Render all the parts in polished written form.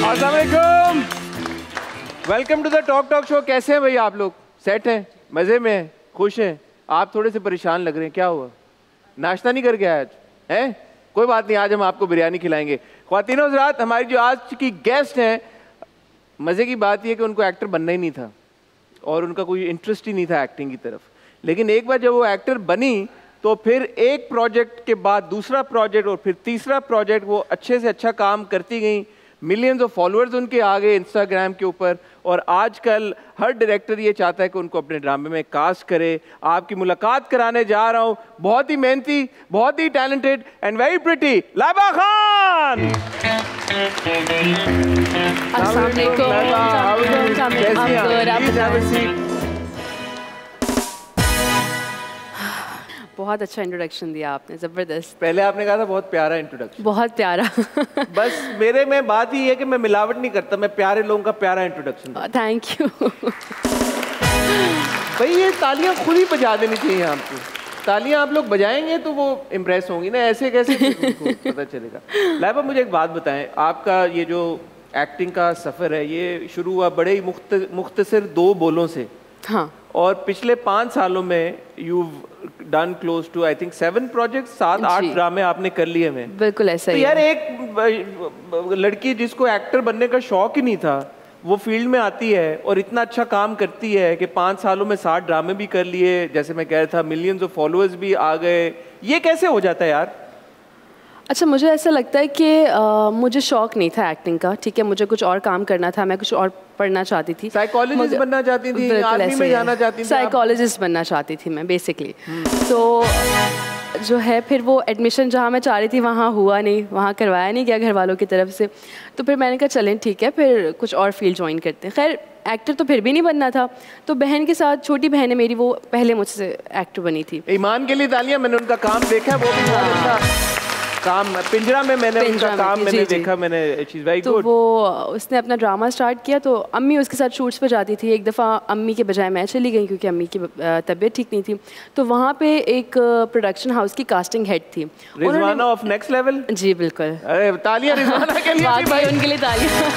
अस्सलाम वालेकुम, welcome to the talk show. कैसे हैं भाई आप लोग? सेट हैं, मज़े में हैं, खुश हैं? आप थोड़े से परेशान लग रहे हैं, क्या हुआ? नाश्ता नहीं करके आए आज? हैं? कोई बात नहीं, आज हम आपको बिरयानी खिलाएंगे। ख्वातीन और हज़रात, हमारी जो आज की गेस्ट हैं, मज़े की बात यह है कि उनको एक्टर बनना ही नहीं था और उनका कोई इंटरेस्ट ही नहीं था एक्टिंग की तरफ। लेकिन एक बार जब वो एक्टर बनी तो फिर एक प्रोजेक्ट के बाद दूसरा प्रोजेक्ट और फिर तीसरा प्रोजेक्ट वो अच्छे से अच्छा काम करती गई। मिलियंस ऑफ फॉलोअर्स उनके आ गए इंस्टाग्राम के ऊपर और आजकल हर डायरेक्टर ये चाहता है कि उनको अपने ड्रामे में कास्ट करे। आपकी मुलाकात कराने जा रहा हूँ बहुत ही मेहनती, बहुत ही talented and very pretty Laiba Khan. बहुत अच्छा इंट्रोडक्शन दिया आपने, ज़बरदस्त। पहले आपने कहा था बहुत प्यारा इंट्रोडक्शन। बहुत प्यारा। बस मेरे में बात ही है कि मैं मिलावट नहीं करता, मैं प्यारे लोगों का प्यारा इंट्रोडक्शन। Thank you. भाई ये तालियां खुद ही बजा देनी चाहिए आपको। तालियां आप लोग बजाएंगे तो वो इम्प्रेस होंगी ना, ऐसे कैसे पता चलेगा। लाइबा मुझे एक बात बताएं, आपका ये जो एक्टिंग का सफ़र है ये शुरू हुआ बड़े ही मुख्तसर 2 बोलों से। हाँ। और पिछले 5 सालों में you done close to I think 7 project, 7-8 ड्रामे आपने कर लिए हैं। बिल्कुल ऐसा ही। तो यार एक लड़की जिसको एक्टर बनने का शौक ही नहीं था वो फील्ड में आती है और इतना अच्छा काम करती है कि 5 सालों में 7 ड्रामे भी कर लिए, जैसे मैं कह रहा था मिलियंस ऑफ फॉलोअर्स भी आ गए। ये कैसे हो जाता है यार? अच्छा, मुझे ऐसा लगता है कि मुझे शौक नहीं था एक्टिंग का, ठीक है, मुझे कुछ और काम करना था, मैं कुछ और पढ़ना चाहती थी। साइकोलॉजिस्ट बनना चाहती थी, आर्मी में जाना चाहती थी? साइकोलॉजिस्ट बनना चाहती थी मैं बेसिकली। तो जो है फिर वो एडमिशन जहाँ मैं चाह रही थी वहाँ हुआ नहीं, वहाँ करवाया नहीं गया घर वालों की तरफ से। तो फिर मैंने कहा चलें ठीक है, फिर कुछ और फील्ड ज्वाइन करते हैं। खैर एक्टर तो फिर भी नहीं बनना था, तो बहन के साथ, छोटी बहन है मेरी, वो पहले मुझसे एक्टर बनी थी। ईमान के लिए तालियां, मैंने उनका काम देखा है, वो भी बहुत अच्छा काम। पिंजरा में मैंने उनका काम मैंने देखा, मैंने शी इज़ वेरी गुड। तो वो उसने अपना ड्रामा स्टार्ट किया तो अम्मी उसके साथ शूट्स पे जाती थी। एक दफ़ा अम्मी के बजाय मैं चली गई क्योंकि अम्मी की तबीयत ठीक नहीं थी। तो वहाँ पे एक प्रोडक्शन हाउस की कास्टिंग हेड थी, रिजवाना ऑफ नेक्स्ट लेवल। जी बिल्कुल, तालियां रिजवाना के लिए भाई, उनके लिए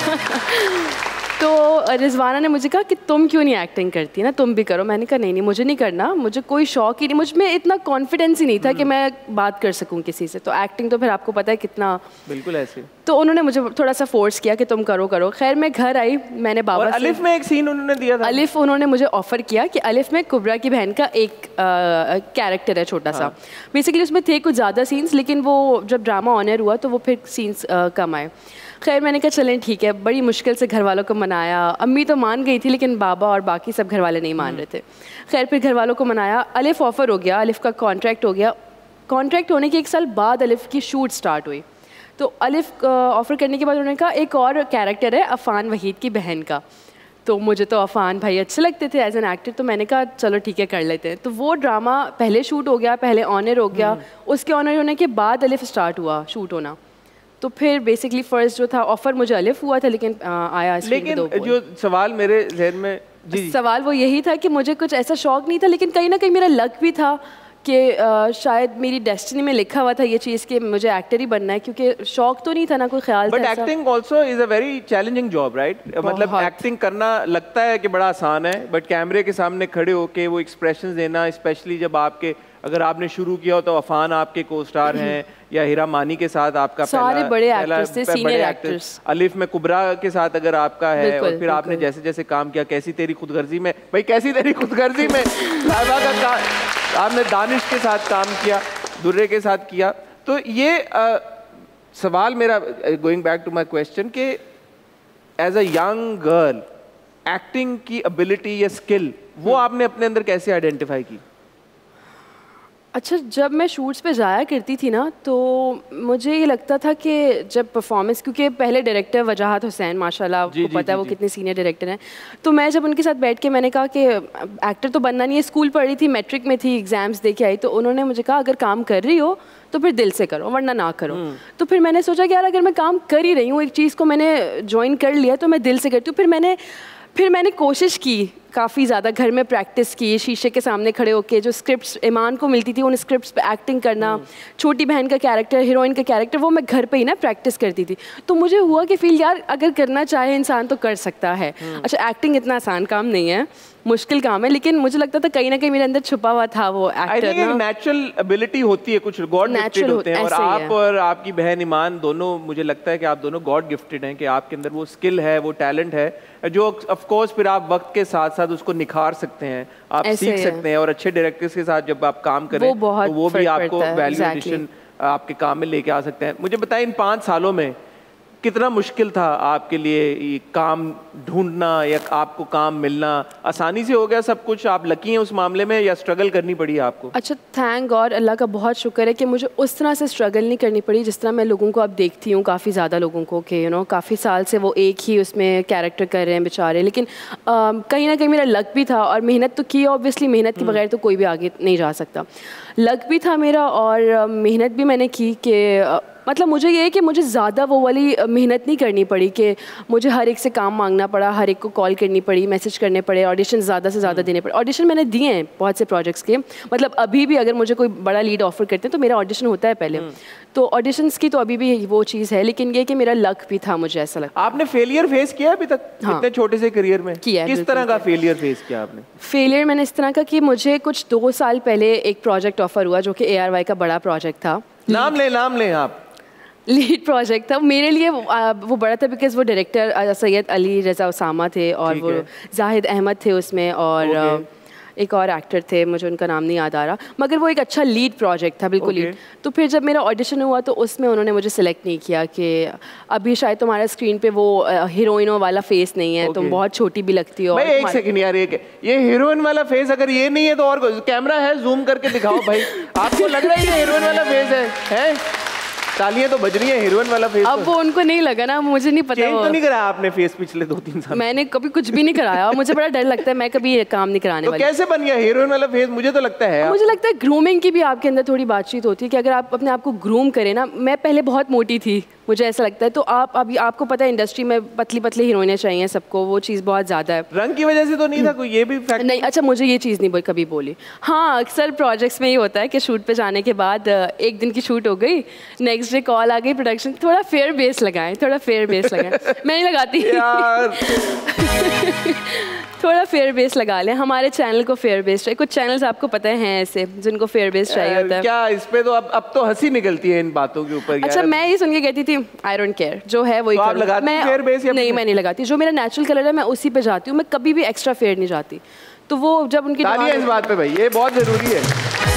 तालियां। तो रिजवाना ने मुझे कहा कि तुम क्यों नहीं एक्टिंग करती ना, तुम भी करो। मैंने कहा नहीं मुझे नहीं करना, मुझे कोई शौक ही नहीं, मुझ में इतना कॉन्फिडेंस ही नहीं था कि मैं बात कर सकूं किसी से। तो एक्टिंग तो फिर आपको पता है कितना, बिल्कुल ऐसे। तो उन्होंने मुझे थोड़ा सा फोर्स किया कि तुम करो। खैर मैं घर आई, मैंने बाबा से अलिफ में एक सीन उन्होंने दिया था। अलिफ उन्होंने मुझे ऑफर किया कि अलिफ में कुबरा की बहन का एक कैरेक्टर है छोटा सा। बेसिकली उसमें थे कुछ ज़्यादा सीन्स, लेकिन वो जब ड्रामा ऑन एयर हुआ तो वो फिर सीन्स कम आए। खैर मैंने कहा चलें ठीक है, बड़ी मुश्किल से घर वालों को मनाया। अम्मी तो मान गई थी लेकिन बाबा और बाकी सब घर वाले नहीं मान रहे थे। खैर फिर घर वालों को मनाया, अलिफ ऑफ़र हो गया, अलिफ का कॉन्ट्रैक्ट हो गया। कॉन्ट्रैक्ट होने के 1 साल बाद अलिफ की शूट स्टार्ट हुई। तो अलिफ ऑफ़र करने के बाद उन्होंने कहा एक और कैरेक्टर है अफ़ान वहीद की बहन का। तो मुझे तो अफ़ान भाई अच्छे लगते थे एज एन एक्टर, तो मैंने कहा चलो ठीक है कर लेते हैं। तो वो ड्रामा पहले शूट हो गया, पहले ऑन एयर हो गया, उसके ऑन एयर होने के बाद अलिफ स्टार्ट हुआ शूट होना। तो फिर बेसिकली फर्स्ट जो था ऑफर मुझे अलिफ हुआ था, लेकिन आया। लेकिन जो सवाल मेरे जहन में सवाल वो यही था कि मुझे कुछ ऐसा शौक नहीं था, लेकिन कहीं ना कहीं मेरा लक भी था कि शायद मेरी डेस्टिनी में लिखा हुआ था ये चीज़ कि मुझे एक्टर ही बनना है, क्योंकि शौक तो नहीं था ना कोई ख्याल। But acting also is a very challenging job, right? मतलब एक्टिंग करना लगता है कि बड़ा आसान है, बट कैमरे के सामने खड़े होके वो एक्सप्रेशंस देना, स्पेशली जब आपके, अगर आपने शुरू किया हो तो अफान आपके को स्टार हैं, या हीरा मानी के साथ आपका सारे बड़े एक्टर्स थे, सीनियर एक्टर्स। अलिफ में कुबरा के साथ अगर आपका है, और फिर आपने जैसे जैसे काम किया, कैसी तेरी खुदगर्जी में, भाई कैसी तेरी खुदगर्जी में लाइबा का काम आपने दानिश के साथ काम किया, दुर्रे के साथ किया। तो ये सवाल मेरा, going back to my question, कि as a young girl acting की एबिलिटी या स्किल वो आपने अपने अंदर कैसे आइडेंटिफाई की? अच्छा, जब मैं शूट्स पे जाया करती थी ना, तो मुझे ये लगता था कि जब परफॉर्मेंस, क्योंकि पहले डायरेक्टर वजाहत हुसैन माशाल्लाह आपको पता है वो कितने सीनियर डायरेक्टर हैं, तो मैं जब उनके साथ बैठ के मैंने कहा कि एक्टर तो बनना नहीं है, स्कूल पढ़ी थी, मैट्रिक में थी, एग्ज़ाम्स दे के आई, तो उन्होंने मुझे कहा अगर काम कर रही हो तो फिर दिल से करो वरना ना करो। तो फिर मैंने सोचा कि यार अगर मैं काम कर ही रही हूँ, एक चीज़ को मैंने ज्वाइन कर लिया तो मैं दिल से करती हूँ। फिर मैंने कोशिश की काफ़ी ज़्यादा घर में प्रैक्टिस की, शीशे के सामने खड़े होके जो स्क्रिप्ट्स ईमान को मिलती थी उन स्क्रिप्ट्स पे एक्टिंग करना, छोटी बहन का कैरेक्टर, हीरोइन का कैरेक्टर, वो मैं घर पे ही ना प्रैक्टिस करती थी। तो मुझे हुआ कि फील यार अगर करना चाहे इंसान तो कर सकता है। अच्छा, एक्टिंग इतना आसान काम नहीं है, मुश्किल काम है, लेकिन मुझे लगता था कहीं ना कहीं मेरे अंदर छुपा हुआ था वो एक्टर ना। नेचुरल एबिलिटी होती है, कुछ गॉड गिफ्टेड होते हैं, और आप और आपकी बहन ईमान दोनों, मुझे लगता है कि आप दोनों गॉड गिफ्टेड हैं, कि आपके अंदर वो स्किल है, वो टैलेंट है, जो ऑफ कोर्स फिर आप वक्त के साथ साथ उसको निखार सकते हैं, आप सीख सकते हैं, और अच्छे डायरेक्टर्स के साथ जब आप काम करें तो वो भी आपको वैल्यू एडिशन आपके काम में लेके आ सकते हैं। मुझे बताएं, इन 5 सालों में कितना मुश्किल था आपके लिए ये काम ढूंढना या आपको काम मिलना? आसानी से हो गया सब कुछ, आप लकी हैं उस मामले में, या स्ट्रगल करनी पड़ी आपको? अच्छा, थैंक गॉड, अल्लाह का बहुत शुक्र है कि मुझे उस तरह से स्ट्रगल नहीं करनी पड़ी जिस तरह मैं लोगों को अब देखती हूँ, काफ़ी ज़्यादा लोगों को कि काफ़ी साल से वो एक ही उसमें कैरेक्टर कर रहे हैं बेचारे। लेकिन कहीं ना कहीं मेरा लक भी था, और मेहनत तो की, ऑब्वियसली मेहनत के बगैर तो कोई भी आगे नहीं जा सकता। लक भी था मेरा और मेहनत भी मैंने की कि मतलब मुझे ये है कि मुझे ज़्यादा वो वाली मेहनत नहीं करनी पड़ी कि मुझे हर एक से काम मांगना पड़ा, हर एक को कॉल करनी पड़ी, मैसेज करने पड़े, ऑडिशन ज़्यादा से ज़्यादा देने पड़े। ऑडिशन मैंने दिए हैं बहुत से प्रोजेक्ट्स के, मतलब अभी भी अगर मुझे कोई बड़ा लीड ऑफर करते हैं तो मेरा ऑडिशन होता है पहले, तो ऑडिशंस की तो अभी भी वो चीज़ है। लेकिन ये कि मेरा लक भी था, मुझे ऐसा लगता है। आपने फेलियर फेस किया अभी तक? हाँ, इतने छोटे से करियर में किया। किस तरह का फेलियर फेस किया आपने? फेलियर मैंने इस तरह का कि मुझे कुछ 2 साल पहले एक प्रोजेक्ट ऑफर हुआ जो कि ARY का बड़ा प्रोजेक्ट था। नाम लें आप। लीड प्रोजेक्ट था मेरे लिए, वो बड़ा था बिकॉज वो डायरेक्टर सैयद अली रज़ा उसामा थे, और वो जाहिद अहमद थे उसमें, और एक और एक्टर थे, मुझे उनका नाम नहीं याद आ रहा, मगर वो एक अच्छा लीड प्रोजेक्ट था, बिल्कुल लीड। तो फिर जब मेरा ऑडिशन हुआ तो उसमें उन्होंने मुझे सिलेक्ट नहीं किया कि अभी शायद तुम्हारा स्क्रीन पे वो हीरोइनों वाला फेस नहीं है, तुम बहुत छोटी भी लगती हो। भाई एक सेकंड यार, ये हीरोइन वाला फेस अगर ये नहीं है तो और कैमरा है, जूम करके दिखाओ भाई। आपको लग रहा है ये हीरोइन वाला फेस है? तालियां तो बज रही है, हीरोइन वाला फेस। अब वो उनको नहीं लगा ना, मुझे नहीं पता। चेंज तो नहीं कराया आपने फेस पिछले 2-3 साल? मैंने कभी कुछ भी नहीं कराया, मुझे बड़ा डर लगता है, मैं कभी ये काम नहीं कराने वाली। तो कैसे बन गया हीरोइन वाला फेस? मुझे तो लगता है, मुझे लगता है ग्रूमिंग की भी आपके अंदर थोड़ी बातचीत होती है कि अगर आप अपने आप को ग्रूम करें ना। मैं पहले बहुत मोटी थी, मुझे ऐसा लगता है, तो आप अभी आपको पता है इंडस्ट्री में पतली पतली हीरोइनें चाहिए सबको, वो चीज़ बहुत ज़्यादा है। रंग की वजह से तो नहीं था कोई ये भी फैक्ट? नहीं, अच्छा मुझे ये चीज़ नहीं कभी बोली। हाँ, अक्सर प्रोजेक्ट्स में ये होता है कि शूट पे जाने के बाद एक दिन की शूट हो गई, नेक्स्ट डे कॉल आ गई प्रोडक्शन, थोड़ा फेयर बेस लगाएं, थोड़ा फेयर बेस लगाएं। मैं नहीं लगाती यार। थोड़ा फेयर बेस लगा लें, हमारे चैनल को फेयर बेस चाहिए। कुछ चैनल्स आपको पता है ऐसे जिनको फेयर बेस चाहिए होता है। क्या इस पे तो अब तो हंसी निकलती है इन बातों के ऊपर। अच्छा, मैं ये सुन के कहती थी आई डोंट केयर, जो है वही करो। लगाती मैं फेयर बेस या नहीं, मैं नहीं लगाती, जो मेरा नेचुरल कलर है मैं उसी पे जाती हूँ, मैं कभी भी एक्स्ट्रा फेयर नहीं जाती। तो वो जब उनकी तालियां इस बात पे भाई, ये बहुत जरूरी है।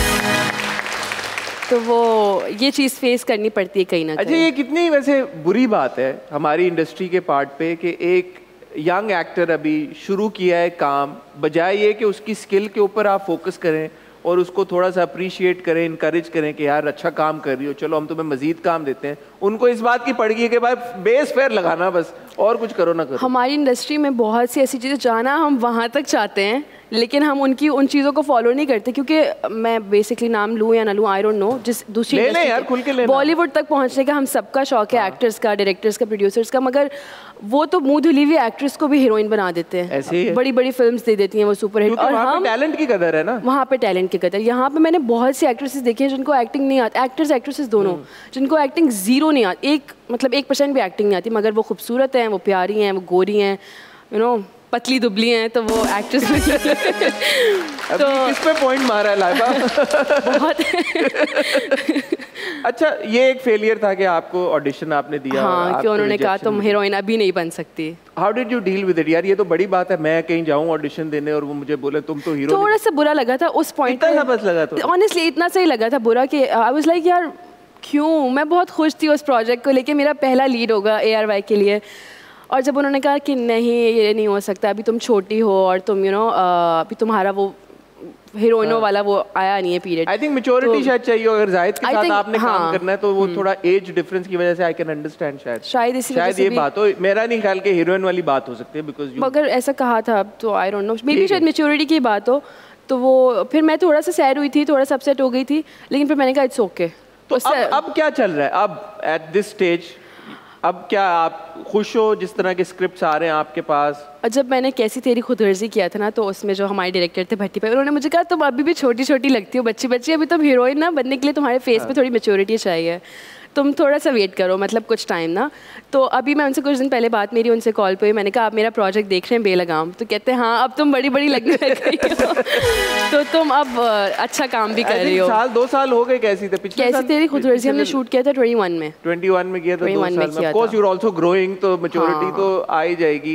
तो वो ये चीज़ फेस करनी पड़ती है कहीं ना कहीं। अच्छा, ये कितनी वैसे बुरी बात है हमारी इंडस्ट्री के पार्ट पे कि एक यंग एक्टर अभी शुरू किया है काम, बजाय ये कि उसकी स्किल के ऊपर आप फोकस करें और उसको थोड़ा सा अप्रिशिएट करें, इनकरेज करें कि यार अच्छा काम कर रही हो, चलो हम तुम्हें मजीद काम देते हैं। उनको इस बात की पड़ गई है कि भाई बेस फेयर लगाना, बस और कुछ करो ना करो। हमारी इंडस्ट्री में बहुत सी ऐसी चीज़ें, जाना हम वहाँ तक चाहते हैं लेकिन हम उन चीज़ों को फॉलो नहीं करते, क्योंकि मैं बेसिकली नाम लूँ या ना लूँ, आई डोंट नो, जिस दूसरी बॉलीवुड तक पहुँचने का हम सबका शौक है, एक्टर्स का, डायरेक्टर्स का, प्रोड्यूसर्स का, मगर वो तो मुंह धुली हुई एक्ट्रेस को भी हीरोइन बना देते हैं। ऐसे ही बड़ी बड़ी फिल्म्स दे देती हैं वो सुपरहिट, और हम टैलेंट की कदर है ना, वहाँ पे टैलेंट की कदर। यहाँ पे मैंने बहुत सी एक्ट्रेसेस देखी हैं जिनको एक्टिंग नहीं आती, एक्टर्स एक्ट्रेसेस दोनों, जिनको एक्टिंग जीरो नहीं आती, 1% भी एक्टिंग नहीं आती, मगर वो खूबसूरत हैं, वो प्यारी हैं, वो गोरी हैं, पतली दुबली हैं, तो वो एक्ट्रेस में तो किस पे पॉइंट मारा है लाइबा? बहुत। अच्छा, ये एक फेलियर था कि आपको ऑडिशन आपने दिया, हाँ, कि उन्होंने कहा तुम हीरोइन अभी नहीं बन सकती। How did you deal with it? यार ये तो बड़ी बात है, मैं कहीं जाऊँ ऑडिशन देने और वो मुझे बोले तुम तो हीरो। थोड़ा सा बुरा लगा था उस पॉइंट पे, बस लगा था ऑनेस्टली, इतना सही लगा था बुरा कि आई वाज लाइक यार क्यों, मैं बहुत खुश थी उस प्रोजेक्ट को लेके, मेरा पहला लीड होगा ARY के लिए, और जब उन्होंने कहा कि नहीं ये नहीं हो सकता, अभी तुम छोटी हो और तुम अभी तुम्हारा वो हीरोइनों वाला वो आया नहीं है पीरियड। आई थिंक मैच्योरिटी शायद चाहिए, अगर जाहिद के साथ आपने काम करना है तो वो थोड़ा एज डिफरेंस की वजह से आई कैन अंडरस्टैंड, शायद ये बात हो, मेरा नहीं ख्याल कि हीरोइन वाली बात हो सकती है, बिकॉज मगर ऐसा कहा था तो I don't know, maybe शायद मैच्योरिटी की बात हो। तो वो फिर मैं थोड़ा सा सैड हुई थी, थोड़ा सा अपसेट हो गई थी, लेकिन फिर मैंने कहा इट्स ओके। तो अब क्या चल रहा है अब एट दिस स्टेज? अब क्या आप खुश हो जिस तरह के स्क्रिप्ट्स आ रहे हैं आपके पास? जब मैंने कैसी तेरी खुदगर्जी किया था ना, तो उसमें जो हमारे डायरेक्टर थे भट्टी भाई, उन्होंने मुझे कहा तुम अभी भी छोटी छोटी लगती हो, बच्ची बच्ची, अभी तुम हीरोइन ना बनने के लिए तुम्हारे फेस पे थोड़ी मेच्योरिटी चाहिए, तुम थोड़ा सा वेट करो, मतलब कुछ टाइम ना। तो अभी मैं उनसे कुछ दिन पहले बात मेरी उनसे कॉल पे हुई, मैंने कहा आप मेरा प्रोजेक्ट देख रहे हैं बेलगाम? तो कहते हैं हाँ अब तुम बड़ी बड़ी लगने लग गई हो तो तुम अब अच्छा काम भी कर रही हो। साल 2 साल हो गए कैसी थे? पिछले कैसी तेरी खुदगर्जी हमने शूट किया था 21 में। 21 में किया था, 2 साल में। Of course you are also growing, तो मैच्योरिटी तो आ ही जाएगी।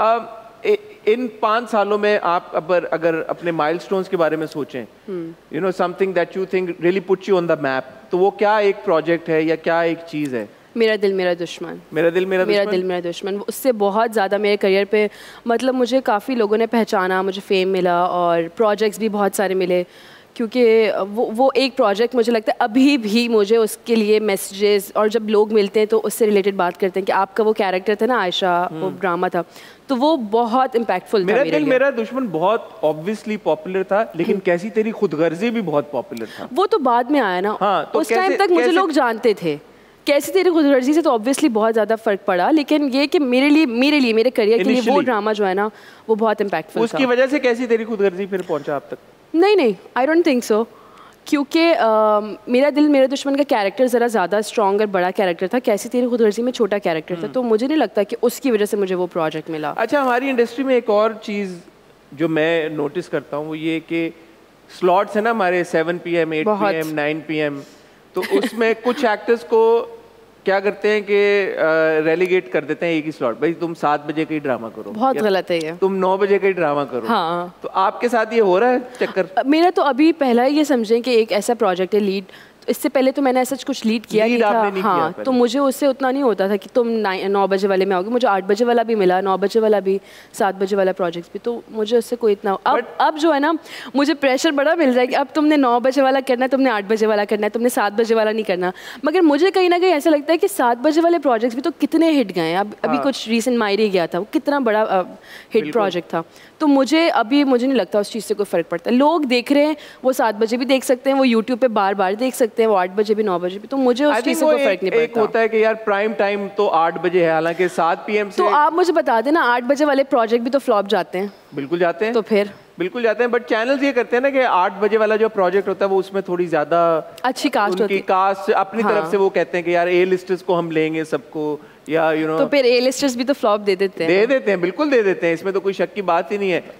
इन 5 सालों में आप अगर अपने माइलस्टोन्स के बारे में सोचें, you know something that you think really puts you on the map, तो वो क्या एक प्रोजेक्ट है या क्या एक चीज़ है? मेरा दिल मेरा दुश्मन। मेरा दिल मेरा मेरा दिल मेरा दुश्मन, उससे बहुत ज़्यादा मेरे करियर पे, मतलब मुझे काफ़ी लोगों ने पहचाना, मुझे फेम मिला और प्रोजेक्ट्स भी बहुत सारे मिले, क्योंकि वो एक प्रोजेक्ट मुझे लगता है अभी भी मुझे उसके लिए मैसेजेस, और जब लोग मिलते हैं तो उससे रिलेटेड बात करते हैं कि आपका वो कैरेक्टर था ना आयशा, वो ड्रामा था, तो वो बहुत इम्पैक्टफुल था मेरा मेरे दिल लिए। मेरा दुश्मन बहुत ऑब्वियसली पॉपुलर था, लेकिन कैसी तेरी खुदगर्जी भी बहुत पॉपुलर था। वो तो बाद में आया ना। हाँ, तो उस टाइम तक मुझे लोग जानते थे। कैसी तेरी खुदगर्जी से तो ऑब्वियसली बहुत ज़्यादा फर्क पड़ा, लेकिन ये कि मेरे लिए मेरे करियर के लिए वो ड्रामा जो है ना वो बहुत इम्पैक्टफुल था। उसकी वजह से कैसी तेरी खुदगर्जी फिर पहुंचा आप तक? नहीं, आई डोंट थिंक सो, क्योंकि मेरा दिल मेरा दुश्मन का कैरेक्टर ज़रा ज़्यादा स्ट्रॉन्ग और बड़ा कैरेक्टर था, कैसी तेरी खुदगर्जी में छोटा कैरेक्टर था, तो मुझे नहीं लगता कि उसकी वजह से मुझे वो प्रोजेक्ट मिला। अच्छा, हमारी इंडस्ट्री में एक और चीज़ जो मैं नोटिस करता हूँ वो ये कि स्लॉट्स है ना हमारे 7 PM, 8 PM, 9 PM, तो उसमें कुछ एक्टर्स को क्या करते हैं कि रेलीगेट कर देते हैं एक ही स्लॉट, भाई तुम 7 बजे का ही ड्रामा करो। बहुत गलत है ये। तुम 9 बजे का ही ड्रामा करो। हाँ। तो आपके साथ ये हो रहा है चक्कर? मेरा तो अभी पहला ये समझें कि एक ऐसा प्रोजेक्ट है लीड, इससे पहले तो मैंने ऐसा कुछ लीड किया नहीं था। हाँ, तो मुझे उससे उतना नहीं होता था कि तुम 9 बजे वाले में आओगे, मुझे 8 बजे वाला भी मिला, 9 बजे वाला भी, 7 बजे वाला प्रोजेक्ट भी, तो मुझे उससे कोई इतना अब जो है ना मुझे प्रेशर बड़ा मिल रहा है कि अब तुमने 9 बजे वाला करना है, तुमने 8 बजे वाला करना है, तुमने 7 बजे वाला नहीं करना। मगर मुझे कहीं ना कहीं ऐसा लगता है कि 7 बजे वाले प्रोजेक्ट्स भी तो कितने हिट गए हैं। अभी कुछ रिसेंट मायरी गया था, वो कितना बड़ा हिट प्रोजेक्ट था, तो मुझे नहीं लगता उस चीज़ से कोई फ़र्क पड़ता है। लोग देख रहे हैं, वो 7 बजे भी देख सकते हैं, वो यूट्यूब पे बार देख सकते हैं, वो 8 बजे भी 9 बजे भी, तो मुझे उस चीज़ से कोई फ़र्क नहीं पड़ता। एक होता है कि यार प्राइम टाइम तो 8 बजे है, हालांकि 7 PM से। तो आप मुझे बता देना 8 बजे वाले प्रोजेक्ट भी तो फ्लॉप जाते हैं। बिल्कुल जाते हैं, तो फिर बिल्कुल जाते हैं, बट चैनल्स ये करते हैं ना कि 8 बजे वाला जो प्रोजेक्ट होता है वो उसमें थोड़ी ज्यादा अच्छी कास्ट होती है, कास्ट अपनी तरफ से वो कहते हैं कि यार ए लिस्टर्स को हम लेंगे सबको, या यू नो, तो फिर ए लिस्टर्स भी तो फ्लॉप दे देते हैं, बिल्कुल दे देते हैं, इसमें तो कोई शक की बात ही नहीं है।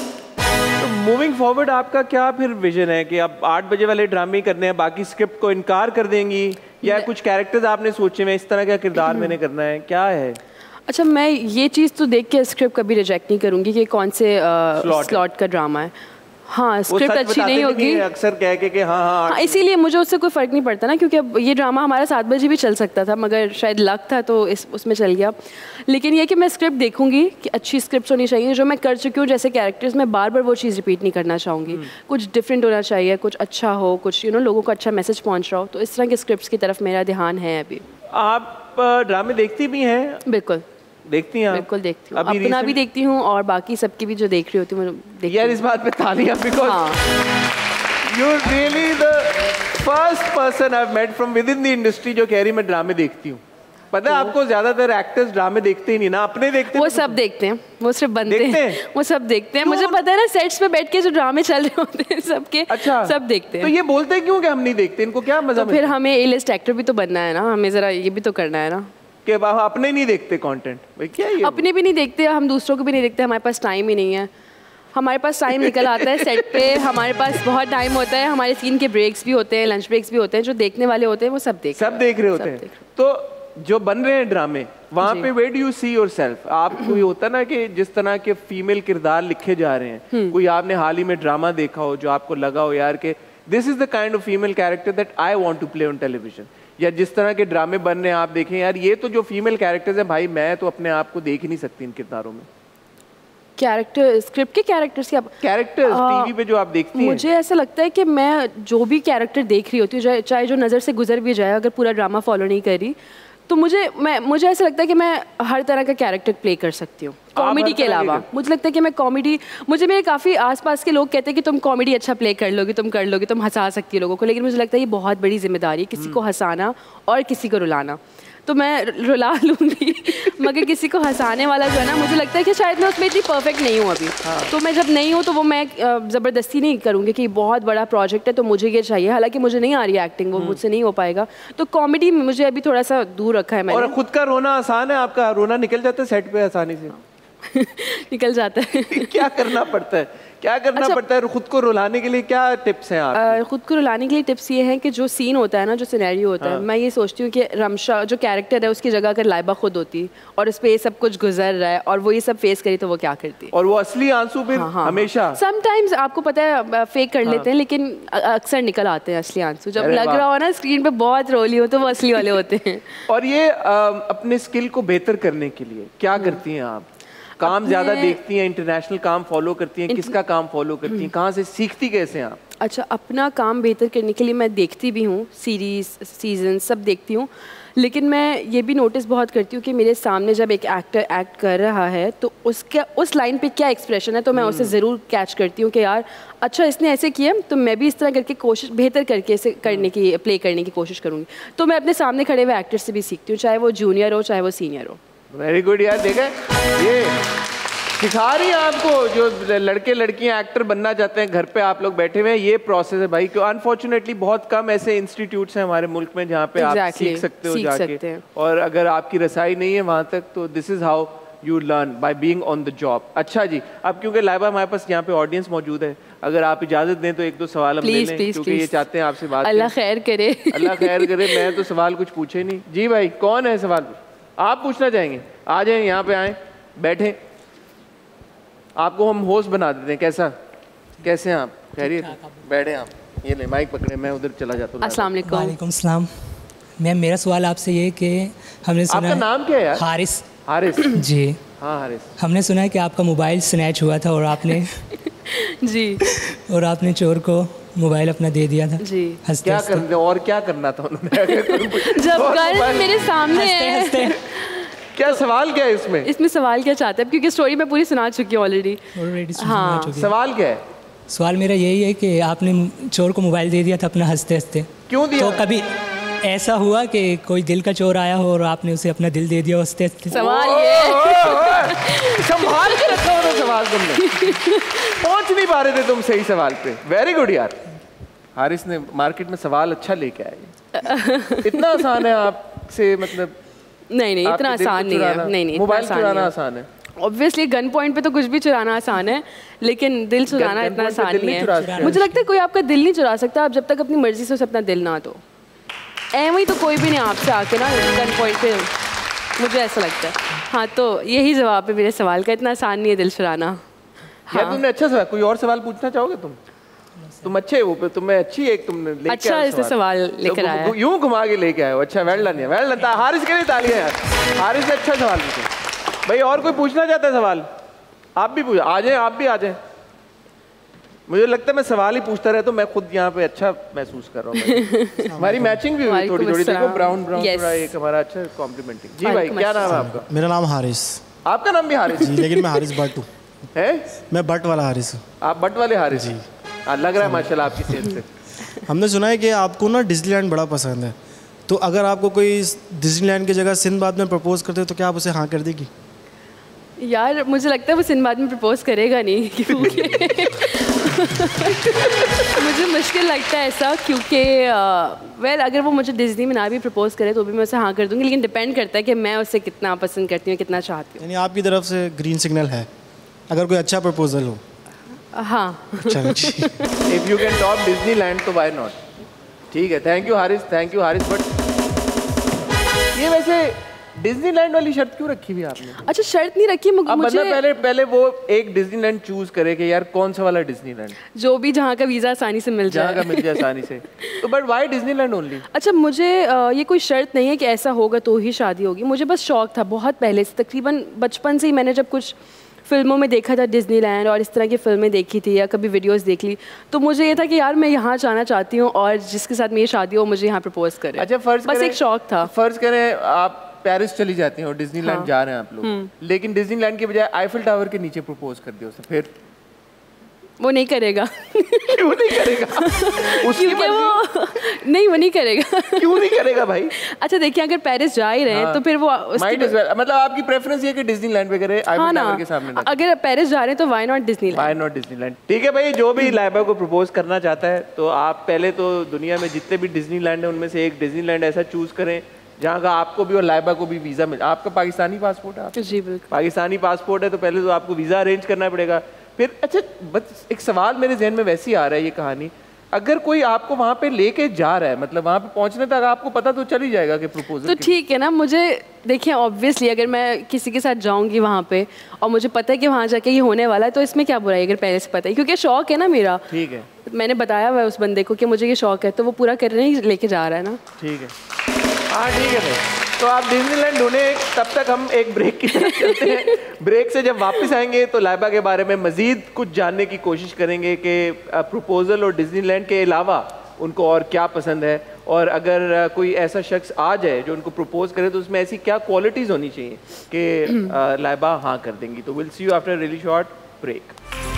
तो मूविंग फॉरवर्ड आपका क्या फिर विजन है कि अब 8 बजे वाले ड्रामे करने हैं, बाकी स्क्रिप्ट को इनकार कर देंगी, या कुछ कैरेक्टर्स आपने सोचे में इस तरह का किरदार मैंने करना है, क्या है? अच्छा, मैं ये चीज़ तो देख के स्क्रिप्ट कभी रिजेक्ट नहीं करूँगी कि कौन से स्लॉट का ड्रामा है। हाँ, स्क्रिप्ट अच्छी नहीं होगी अक्सर कह के कि हाँ, इसीलिए मुझे उससे कोई फ़र्क नहीं पड़ता ना, क्योंकि अब ये ड्रामा हमारा 7 बजे भी चल सकता था, मगर शायद लक था तो उसमें चल गया। लेकिन ये कि मैं स्क्रिप्ट देखूंगी कि अच्छी स्क्रिप्ट होनी चाहिए, जो मैं कर चुकी हूँ जैसे कैरेक्टर्स, मैं बार वो चीज़ रिपीट नहीं करना चाहूँगी, कुछ डिफरेंट होना चाहिए, कुछ अच्छा हो, कुछ लोगों को अच्छा मैसेज पहुँच रहा हो, तो इस तरह के स्क्रिप्ट्स की तरफ मेरा ध्यान है अभी। आप ड्रामे देखती भी हैं? बिल्कुल देखती हैं? बिल्कुल देखती हूँ, अपना भी देखती हूँ और बाकी सबकी भी जो देख रही होती हूँ यार इस बात पे तालियां, because you are really the first person I have met from within the industry जो कह रही मैं ड्रामे देखती हूँ। पता है आपको ज्यादातर एक्टर्स ड्रामे देखते ही नहीं ना, अपने देखते हैं। वो सब देखते हैं, वो सिर्फ बनते हैं, वो सब देखते हैं। मुझे पता है ना, सेट्स पे बैठ के जो ड्रामे चल रहे होते हैं सबके, अच्छा, सब देखते हैं। तो ये बोलते हैं क्यों कि हम नहीं देखते, इनको क्या मजा? तो फिर हमें ए लिस्ट एक्टर भी तो बनना है ना, हमें जरा ये भी तो करना है ना कि अपने नहीं देखते कंटेंट। भाई क्या ये अपने भी नहीं देखते, हम दूसरों को भी नहीं देखते, हमारे पास टाइम ही नहीं है। हमारे पास टाइम निकल आता है सेट पे, हमारे पास बहुत टाइम होता है, हमारे सीन के ब्रेक्स भी होते हैं, लंच ब्रेक्स भी होते हैं, जो देखने वाले होते हैं वो सब देख रहे होते हैं। तो जो बन रहे हैं ड्रामे, वहाँ पे where do you see yourself? आपको ये होता ना कि जिस तरह के फीमेल किरदार लिखे जा रहे हैं, कोई आपने हाल ही में ड्रामा देखा हो जो आपको लगा हो यार कि this is the kind of female character that I want to play on television, या जिस तरह के ड्रामे बन रहे हैं आप देखें यार ये तो जो फीमेल कैरेक्टर्स हैं, भाई मैं तो अपने आप को देख ही नहीं सकती इन किरदारों में? कैरेक्टर, स्क्रिप्ट के कैरेक्टर्स के कैरेक्टर्स टीवी पे जो आप देखती हैं? मुझे ऐसा लगता है कि मैं जो भी कैरेक्टर देख रही होती हूँ, चाहे जो नज़र से गुजर भी जाए, अगर पूरा ड्रामा फॉलो नहीं कर रही, तो मुझे ऐसा लगता है कि मैं हर तरह का कैरेक्टर प्ले कर सकती हूँ, कॉमेडी के अलावा। मुझे लगता है कि मैं कॉमेडी, मुझे मेरे काफ़ी आसपास के लोग कहते हैं कि तुम कॉमेडी अच्छा प्ले कर लोगी, तुम हंसा सकती हो लोगों को, लेकिन मुझे लगता है ये बहुत बड़ी जिम्मेदारी है किसी को हंसाना और किसी को रुलाना। तो मैं रुला लूँगी मगर किसी को हंसाने वाला जो है ना, मुझे लगता है कि शायद मैं उसमें इतनी परफेक्ट नहीं हूँ अभी। तो मैं जब नहीं हूँ तो वो मैं ज़बरदस्ती नहीं करूँगी कि बहुत बड़ा प्रोजेक्ट है तो मुझे ये चाहिए, हालांकि मुझे नहीं आ रही है एक्टिंग, वो मुझसे नहीं हो पाएगा। तो कॉमेडी में मुझे अभी थोड़ा सा दूर रखा है मैंने। और खुद का रोना आसान है? आपका रोना निकल जाता है सेट पे आसानी से? निकल जाता है। क्या करना पड़ता है, क्या करना पड़ता है खुद को रुलाने के लिए? क्या टिप्स हैं आप? खुद को रुलाने के लिए टिप्स ये हैं कि जो सीन होता है ना, जो सिनेरियो होता है, मैं ये सोचती हूँ कि रमशा जो कैरेक्टर है उसकी जगह अगर लाइबा खुद होती और उस पर ये सब कुछ गुजर रहा है और वो ये सब फेस करी तो वो क्या करती? और वो असली आंसू फिर हमेशा समटाइम्स आपको पता है फेक कर लेते हैं, लेकिन अक्सर निकल आते हैं असली आंसू। जब लग रहा हो ना स्क्रीन पे बहुत रोली हो तो वो असली वाले होते हैं। और ये अपने स्किल को बेहतर करने के लिए क्या करती हैं आप? काम ज्यादा देखती हैं, इंटरनेशनल काम फॉलो करती हैं, किसका काम फॉलो करती हैं, कहाँ से सीखती कैसे हैं आप? अच्छा, अपना काम बेहतर करने के लिए मैं देखती भी हूँ, सीरीज सीजन सब देखती हूँ, लेकिन मैं ये भी नोटिस बहुत करती हूँ कि मेरे सामने जब एक एक्टर एक्ट कर रहा है तो उसका उस लाइन पे क्या एक्सप्रेशन है, तो मैं उसे ज़रूर कैच करती हूँ कि यार अच्छा इसने ऐसे किया तो मैं भी इस तरह करके कोशिश बेहतर करके ऐसे करने की प्ले करने की कोशिश करूँगी। तो मैं अपने सामने खड़े हुए एक्टर से भी सीखती हूँ, चाहे वो जूनियर हो चाहे वो सीनियर हो। वेरी गुड यार, देखे ये सिखा रही है आपको, जो लड़के लड़कियां एक्टर बनना चाहते हैं घर पे आप लोग बैठे हुए हैं, ये प्रोसेस है भाई। क्यों अनफॉर्चुनेटली बहुत कम ऐसे इंस्टीट्यूट्स हैं हमारे मुल्क में जहाँ पे आप सीख सकते हो जाके, और अगर आपकी रसाई नहीं है वहाँ तक तो this is how you learn by being on the job. अच्छा जी, अब क्योंकि लाइबा हमारे पास यहाँ पे ऑडियंस मौजूद है, अगर आप इजाजत दें तो एक दो सवाल हम ले लें, क्योंकि ये चाहते हैं आपसे बात। अल्लाह खैर करे। अल्लाह खैर करे। मैं तो सवाल कुछ पूछे नहीं। जी भाई, कौन है सवाल आप पूछना चाहेंगे? आ जाए, यहाँ पे आए, बैठे, आपको हम होस्ट बना देते हैं। कैसे हैं आप? खैरियत? बैठे आप, ये ले माइक पकड़े, मैं उधर चला जाता हूँ। अस्सलाम वालेकुम। वालेकुम सलाम। मैम मेरा सवाल आपसे ये कि हमने सुना, आपका नाम क्या है यार? हारिस। हारिस जी हाँ हारिस। हमने सुना है कि आपका मोबाइल स्नैच हुआ था और आपने जी और आपने चोर को मोबाइल अपना दे दिया था जी। हंसते हंसते। और क्या करना था उन्होंने? जब गन मेरे सामने है। क्या सवाल क्या है इसमें? इसमें सवाल क्या चाहते हैं? क्योंकि स्टोरी मैं पूरी सुना चुकी हूँ ऑलरेडी। हाँ, सवाल क्या है? सवाल मेरा यही है कि आपने चोर को मोबाइल दे दिया था अपना हंसते हंसते, क्यों दिया? तो कभी ऐसा हुआ कि कोई दिल का चोर आया हो और आपने उसे अपना दिल दे दिया हंसते हंसते? सवाल ये संभाल के रखा हो सवाल तुमने, पहुंच नहीं पा रहे थे तुम सही सवाल पे। वेरी गुड यार, हारिस ने मार्केट में सवाल अच्छा लेके आए। इतना आसान है आपसे, मतलब नहीं इतना आसान नहीं है। नहीं मोबाइल चुराना आसान है? ऑब्वियसली गन पॉइंट पे तो कुछ भी चुराना आसान है, लेकिन दिल चुराना इतना आसान नहीं है। मुझे लगता है कोई आपका दिल नहीं चुरा सकता आप जब तक अपनी मर्जी से उसे अपना दिल ना दो। वही तो कोई भी नहीं आपसे आके ना गन पॉइंट पे, मुझे ऐसा लगता है। हाँ, तो यही जवाब है मेरे सवाल का, इतना आसान नहीं है दिल चुराना। हाँ। तुमने अच्छा सवाल, कोई और सवाल पूछना चाहोगे? तुम अच्छे वो, तुम्हें अच्छी एक तुमने लेके अच्छा इससे सवाल लेकर आया, यूं घुमा के लेके आए हो। अच्छा, वेल डन है, वेल डन। हारिस के लिए तालियां यार, हारिस ने अच्छा सवाल पूछा। भाई और कोई पूछना चाहता है सवाल? आप भी पूछो, आ जाए, आप भी आ जाए। मुझे लगता है मैं सवाल ही पूछता रहता हूँ, मैं खुद यहाँ पे अच्छा महसूस कर रहा हूँ। हमारी मैचिंग भी हुई थोड़ी थोड़ी, देखो ब्राउन ब्राउन थोड़ा एक हमारा अच्छा कॉम्प्लीमेंटिंग। जी भाई, क्या नाम है आपका? मेरा नाम हारिस। आपका नाम भी हारिस? लेकिन मैं हारिस भट्ट हूँ। है? मैं भट्ट वाला हारिस हूँ। आप भट्ट वाले हारिस? जी। लग रहा है माशाल्लाह आपकी सेहत से। हमने सुना है कि आपको ना डिज्नीलैंड बड़ा पसंद है, तो अगर आपको कोई डिज्नीलैंड की जगह सिंदबाद में प्रपोज करते हो तो क्या आप उसे हाँ कर देगी? यार मुझे लगता है वो सिंदबाद में प्रपोज करेगा नहीं, क्योंकि मुझे मुश्किल लगता है ऐसा, क्योंकि वेल अगर वो मुझे डिज्नी में ना भी प्रपोज करे तो भी मैं उसे हाँ कर दूंगी, लेकिन डिपेंड करता है कि मैं उसे कितना पसंद करती हूँ, कितना चाहती हूँ। यानी आपकी तरफ से ग्रीन सिग्नल है अगर कोई अच्छा प्रपोजल हो? हाँ। अच्छा। If you can top Disneyland तो व्हाई नॉट? ठीक है, thank you Haris, thank you Haris. But ये वैसे डिज्नीलैंड वाली शर्त क्यों रखी हुई आपने? अच्छा, शर्त नहीं रखी मुझे। मतलब पहले वो एक डिज्नीलैंड चूज करे कि यार कौन सा वाला डिज्नीलैंड, जो भी जहाँ का वीजा आसानी से मिल जाए, जहाँ का मिल जाए आसानी से। तो बट व्हाई डिज्नीलैंड ओनली? अच्छा, मुझे ये कोई शर्त नहीं है कि ऐसा होगा तो ही शादी होगी। मुझे बस शौक था बहुत पहले से, तकरीबन बचपन से ही मैंने जब कुछ फिल्मों में देखा था डिज्नीलैंड और इस तरह की फिल्में देखी थी या कभी वीडियोस देख ली, तो मुझे ये था कि यार मैं यहाँ जाना चाहती हूँ और जिसके साथ मेरी शादी हो मुझे यहाँ प्रपोज करे। अच्छा, फर्ज बस एक शौक था। फर्ज करें आप पेरिस चली जाती हैं और डिज्नीलैंड हाँ। जा रहे हैं आप लोग, लेकिन डिज्नीलैंड के बजाय आईफिल टावर के नीचे प्रपोज कर दिया उसे, फिर वो नहीं करेगा। क्यों नहीं करेगा? उसकी क्योंकि वो नहीं, वो नहीं करेगा। क्यों नहीं करेगा भाई? अच्छा देखिए, अगर पेरिस जा ही रहे हैं तो फिर वो मतलब आपकी प्रेफरेंस ये कि डिज्नीलैंड पे करे, हाँ ना, के सामने अगर पेरिस जा रहे हैं तो why not Disneyland? Why not Disneyland? ठीक है भाई, जो भी लाइबा को प्रपोज करना चाहता है तो आप पहले तो दुनिया में जितने भी डिज्नीलैंड है उनमें से एक डिज्नीलैंड ऐसा चूज करें जहाँ का आपको भी और लाइबा को भी वीजा मिले। आपका पाकिस्तानी पासपोर्ट है? जी बिल्कुल। पाकिस्तानी पासपोर्ट है तो पहले तो आपको वीजा अरेंज करना पड़ेगा। फिर अच्छा, बस एक सवाल मेरे जहन में वैसे ही आ रहा है ये कहानी, अगर कोई आपको वहाँ पे लेके जा रहा है, मतलब वहाँ पे पहुँचने तक आपको पता तो चल ही जाएगा कि प्रपोजल तो ठीक है ना। मुझे देखिए ऑब्वियसली अगर मैं किसी के साथ जाऊंगी वहाँ पे और मुझे पता है कि वहाँ जाके ये होने वाला है तो इसमें क्या बुराई अगर पहले से पता है, क्योंकि शौक है ना मेरा। ठीक है, मैंने बताया हुआ है उस बंदे को कि मुझे ये शौक है तो वो पूरा करने ही लेके जा रहा है ना। ठीक है, हाँ ठीक है भाई। तो आप डिज्नीलैंड ढूंढे, तब तक हम एक ब्रेक की तरफ चलते हैं। ब्रेक से जब वापस आएंगे तो लाइबा के बारे में मजीद कुछ जानने की कोशिश करेंगे कि प्रपोजल और डिज्नीलैंड के अलावा उनको और क्या पसंद है, और अगर कोई ऐसा शख्स आ जाए जो उनको प्रपोज करे तो उसमें ऐसी क्या क्वालिटीज़ होनी चाहिए कि लाइबा हाँ कर देंगी। तो will see you after really short break.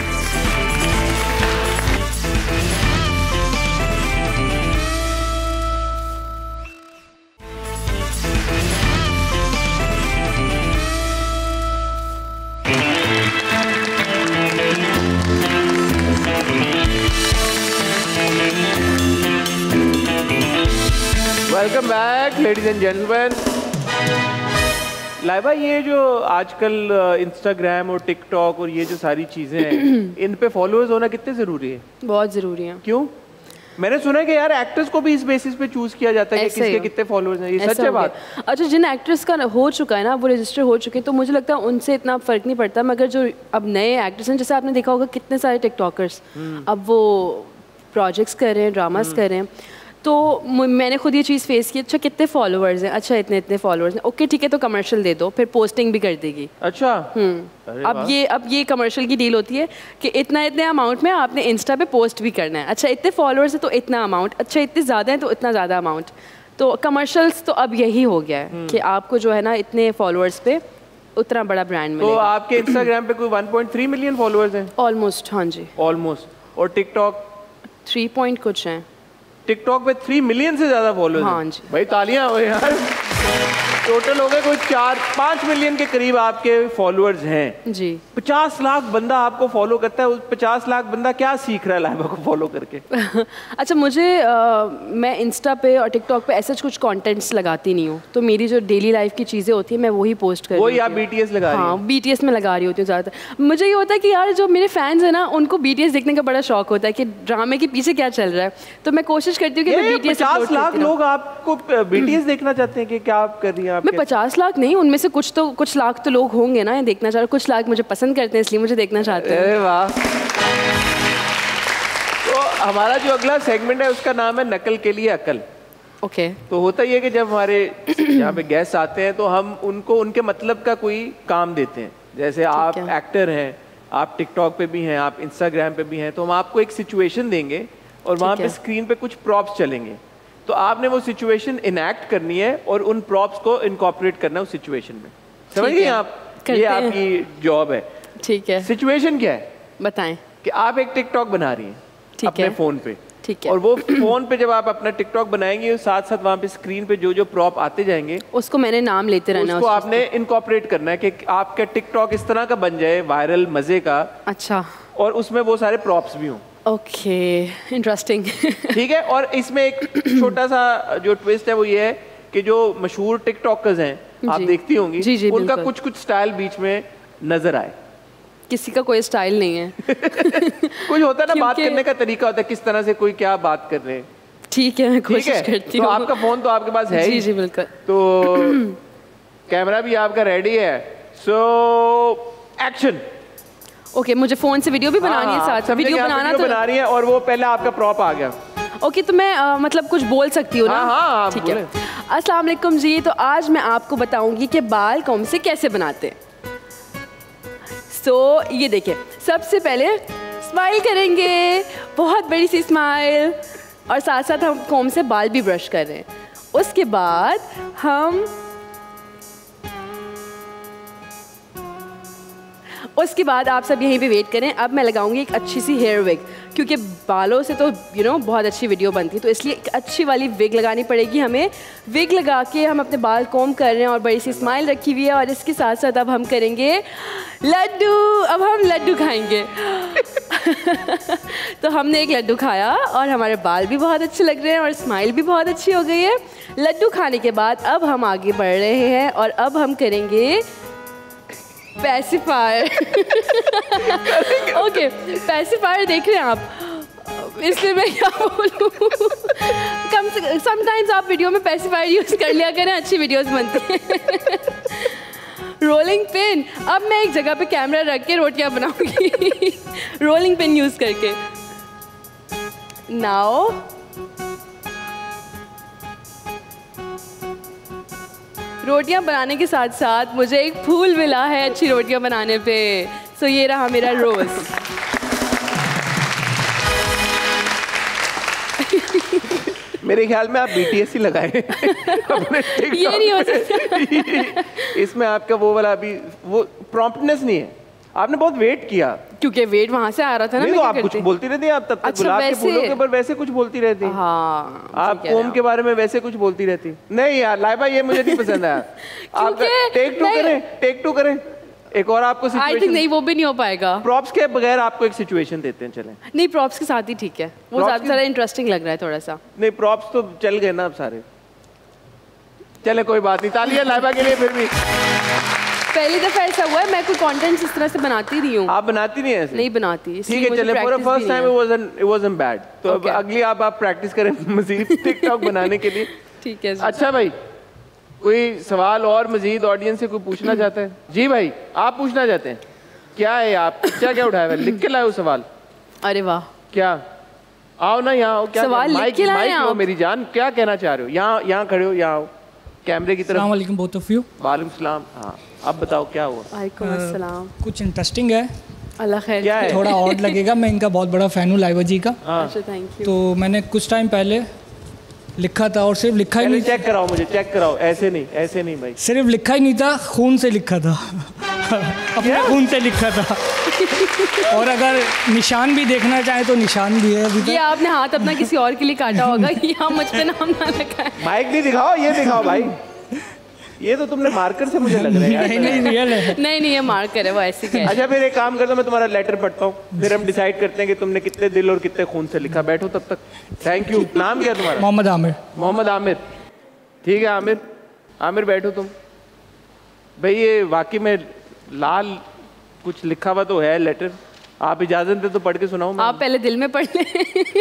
Welcome back ladies and gentleman. Laiba, ये जो आजकल इंस्टाग्राम और टिकटॉक और ये जो सारी चीज़ें हैं इन पे फॉलोअर्स होना कितने ज़रूरी है? बहुत ज़रूरी है। क्यों? मैंने सुना है कि यार एक्टर्स को भी इस बेसिस पे चूज किया जाता है कि किसके कितने फॉलोअर्स हैं। ये सच है बात? अच्छा, जिन एक्ट्रेस का हो चुका है ना, वो रजिस्टर हो चुके हैं, तो मुझे लगता है उनसे इतना फ़र्क नहीं पड़ता। मगर जो अब नए एक्टर्स हैं, जैसे आपने देखा होगा कितने सारे टिकटॉकर्स अब वो प्रोजेक्ट्स कर रहे हैं, ड्रामास कर रहे हैं, तो मैंने खुद ये चीज़ फेस की। अच्छा कितने फॉलोअर्स हैं, अच्छा इतने इतने फॉलोअर्स हैं, ओके ठीक है तो कमर्शियल दे दो, फिर पोस्टिंग भी कर देगी। अच्छा अब ये कमर्शियल की डील होती है कि इतना इतने अमाउंट में आपने इंस्टा पे पोस्ट भी करना है। अच्छा इतने फॉलोअर्स है तो इतना अमाउंट, अच्छा इतने ज़्यादा है तो इतना ज़्यादा अमाउंट। तो कमर्शियल्स तो अब यही हो गया है कि आपको जो है ना इतने फॉलोअर्स पे उतना बड़ा ब्रांड मिलेगा। तो आपके इंस्टाग्राम पे कोई 1.3 मिलियन फॉलोअर्स हैं? ऑलमोस्ट, हाँ जी ऑलमोस्ट। और टिकटॉक 3 पॉइंट कुछ हैं। टिकटॉक पे 3 मिलियन से ज्यादा फॉलोअर्स हाँ हैं। जी भाई तालियां हो यार। टोटल हो गए कोई 4-5 मिलियन के करीब आपके फॉलोअर्स हैं जी। 50 लाख बंदा आपको फॉलो करता है। उस 50 लाख बंदा क्या सीख रहा है लाइबा को फॉलो करके? अच्छा मुझे मैं इंस्टा पे और टिकटॉक पे ऐसे कुछ कंटेंट्स लगाती नहीं हूँ, तो मेरी जो डेली लाइफ की चीज़ें होती हैं मैं वही पोस्ट कर रही हूँ। वही आप बीटीएस लगा रही हैं? हाँ BTS में लगा रही होती हूँ ज़्यादातर। मुझे ये होता है कि यार जो मेरे फैंस हैं ना उनको BTS देखने का बड़ा शौक होता है कि ड्रामे के पीछे क्या चल रहा है, तो मैं कोशिश करती हूँ कि मैं BTS 50 लाख लोग आपको BTS देखना चाहते हैं कि क्या आप कर रही हैं? मैं 50 लाख नहीं, उनमें से कुछ लाख तो लोग होंगे ना देखना चाह रहे, कुछ लाख मुझे पसंद करते हैं इसलिए मुझे देखना चाहते हैं। अरे वाह। तो हमारा जो अगला सेगमेंट है उसका नाम है नकल के लिए अकल। ओके। तो होता ये कि जब हमारे यहाँ पे गेस्ट आते हैं तो हम उनको उनके मतलब का कोई काम देते हैं। जैसे आप एक्टर हैं, आप टिकटॉक पे भी हैं, आप इंस्टाग्राम पे भी हैं, तो हम आपको एक सिचुएशन देंगे और वहाँ पे स्क्रीन पे कुछ प्रॉप्स चलेंगे, तो आपने वो सिचुएशन इनैक्ट करनी है और उन प्रॉप्स को इनकॉर्पोरेट करना है उस सिचुएशन में। समझ गए आप? ये आपकी जॉब है। ठीक है। सिचुएशन क्या है बताएं। कि आप एक टिकटॉक बना रही हैं अपने फोन पे। ठीक है। और वो फोन पे जब आप अपना टिकटॉक बनाएंगे साथ साथ वहाँ पे स्क्रीन पे जो जो प्रॉप आते जाएंगे उसको मैंने नाम लेते रहना, उसको आपने इनकॉर्पोरेट करना है कि आपका टिकटॉक इस तरह का बन जाए वायरल मजे का। अच्छा। और उसमें वो सारे प्रॉप्स भी हों। Okay, interesting. ठीक है। और इसमें एक छोटा सा जो ट्विस्ट है वो ये है कि जो मशहूर टिकटॉकर्स हैं आप देखती होंगी, उनका कुछ कुछ स्टाइल बीच में नजर आए। किसी का कोई स्टाइल नहीं है। कुछ होता है ना, बात करने का तरीका होता है, किस तरह से कोई क्या बात कर रहे हैं। ठीक है, मैं कोशिश करती हूँ। तो आपका फोन तो आपके पास है ही। जी बिल्कुल। तो कैमरा भी आपका रेडी है, सो एक्शन। ओके, मुझे फोन से वीडियो भी बनानी है, साथ वीडियो बनाना तो बना रही है और वो पहले आपका प्रॉप आ गया। ओके, तो मैं मतलब कुछ बोल सकती हूँ ना? हाँ, ठीक है। अस्सलाम वालेकुम जी। तो आज मैं आपको बताऊंगी कि बाल कॉम से कैसे बनाते हैं। सो ये देखिए, सबसे पहले स्माइल करेंगे, बहुत बड़ी सी स्माइल, और साथ साथ हम कॉम से बाल भी ब्रश कर रहे हैं। उसके बाद हम उसके बाद आप सब यहीं पे वेट करें। अब मैं लगाऊंगी एक अच्छी सी हेयर विग, क्योंकि बालों से तो बहुत अच्छी वीडियो बनती है, तो इसलिए एक अच्छी वाली विग लगानी पड़ेगी हमें। विग लगा के हम अपने बाल कॉम्ब कर रहे हैं और बड़ी सी स्माइल रखी हुई है, और इसके साथ साथ अब हम करेंगे लड्डू। अब हम लड्डू खाएंगे। तो हमने एक लड्डू खाया और हमारे बाल भी बहुत अच्छे लग रहे हैं और स्माइल भी बहुत अच्छी हो गई है। लड्डू खाने के बाद अब हम आगे बढ़ रहे हैं और अब हम करेंगे पैसिफायर। ओके, पैसिफायर देख रहे हैं आप, इसलिए मैं क्या बोलूँ, समटाइम्स आप वीडियो में पैसिफायर यूज़ कर लिया करें, अच्छी वीडियोस बनती हैं। रोलिंग पिन, अब मैं एक जगह पे कैमरा रख के रोटियां बनाऊंगी रोलिंग पिन यूज़ करके। नाउ रोटियां बनाने के साथ साथ मुझे एक फूल मिला है अच्छी रोटियां बनाने पे। सो ये रहा मेरा रोज। मेरे ख्याल में आप BTS ही लगाए। ये नहीं हो सकता। इसमें आपका वो वाला अभी वो प्रॉम्प्टनेस नहीं है, आपने बहुत वेट किया, क्योंकि वेट वहां से आ रहा था ना। नहीं तो आप कुछ बोलती रहती हैं, आप तब तक गुलाब के फूलों के ऊपर वैसे कुछ बोलती रहती हैं। हाँ, आप कोम के बारे में वैसे कुछ बोलती रहती। नहीं यार लाइबा, ये मुझे नहीं पसंद आया। आप टेक टू करें एक और आपको आई थिंक नहीं, वो भी नहीं हो पाएगा। प्रॉप्स के बगैर आपको एक सिचुएशन देते हैं, चलें। नहीं, प्रॉप्स के साथ ही ठीक है, वो ज़्यादा इंटरेस्टिंग लग रहा है थोड़ा सा। नहीं, प्रॉप्स तो चल गए ना अब सारे। चले कोई बात नहीं, तालियां लाइबा के लिए। फिर भी पहली दफा ऐसा हुआ है, मैं कोई कंटेंट इस तरह से बनाती रही हूँ। आप बनाती नहीं है ऐसे? नहीं बनाती। ठीक है, चले। For first time it wasn't bad. तो अब अगली आप प्रैक्टिस करें मजीद टिकटॉक बनाने के लिए। ठीक है। अच्छा भाई, कोई सवाल और मजीद ऑडियंस से कोई पूछना चाहता है? जी भाई, आप पूछना चाहते हैं? क्या है, आप क्या उठाया हुआ? लिख के लाए हो सवाल? अरे वाह, क्या? आओ ना यहाँ आओ। क्या सवाल लिख के लाए हो मेरी जान? क्या कहना चाह रहे हो? यहाँ खड़े हो, यहाँ आओ कैमरे की तरफ। अस्सलाम वालेकुम बोथ ऑफ यू। वालेकुम सलाम। हाँ, अब बताओ क्या हुआ? वालेकुम अस्सलाम। कुछ इंटरेस्टिंग है, अल्लाह खैर। क्या है? थोड़ा ऑड लगेगा, मैं इनका बहुत बड़ा फ़ैन हूँ लाइबा जी का। अच्छा, थैंक यू। तो मैंने कुछ टाइम पहले लिखा था, और सिर्फ लिखा ही नहीं, चेक कराओ मुझे, चेक कराओ। ऐसे नहीं भाई, सिर्फ लिखा ही नहीं था, खून से लिखा था। अपने खून से लिखा था। और अगर निशान भी देखना चाहे तो निशान भी है अभी तक। ये आपने हाथ अपना किसी और के लिए काटा होगा, यहाँ मुझ पे नाम ना लगा है। माइक नहीं दिखाओ, ये दिखाओ भाई। ये तो तुमने मार्कर से मुझे लग रहा है यार। नहीं रियल है। नहीं ये मार्कर है, वो ऐसी क्या है। अच्छा फिर एक काम करता हूँ, मैं तुम्हारा लेटर पढ़ता हूँ, फिर हम डिसाइड करते हैं कि तुमने कितने दिल और कितने खून से लिखा। बैठो तब तक। Thank you. नाम क्या तुम्हारा? मोहम्मद आमिर। मोहम्मद आमिर। ठीक है आमिर, आमिर बैठो तुम। भाई ये वाकई में लाल कुछ लिखा हुआ तो है लेटर, आप इजाजत दे तो पढ़ के सुनाओ। आप पहले दिल में पढ़ लें।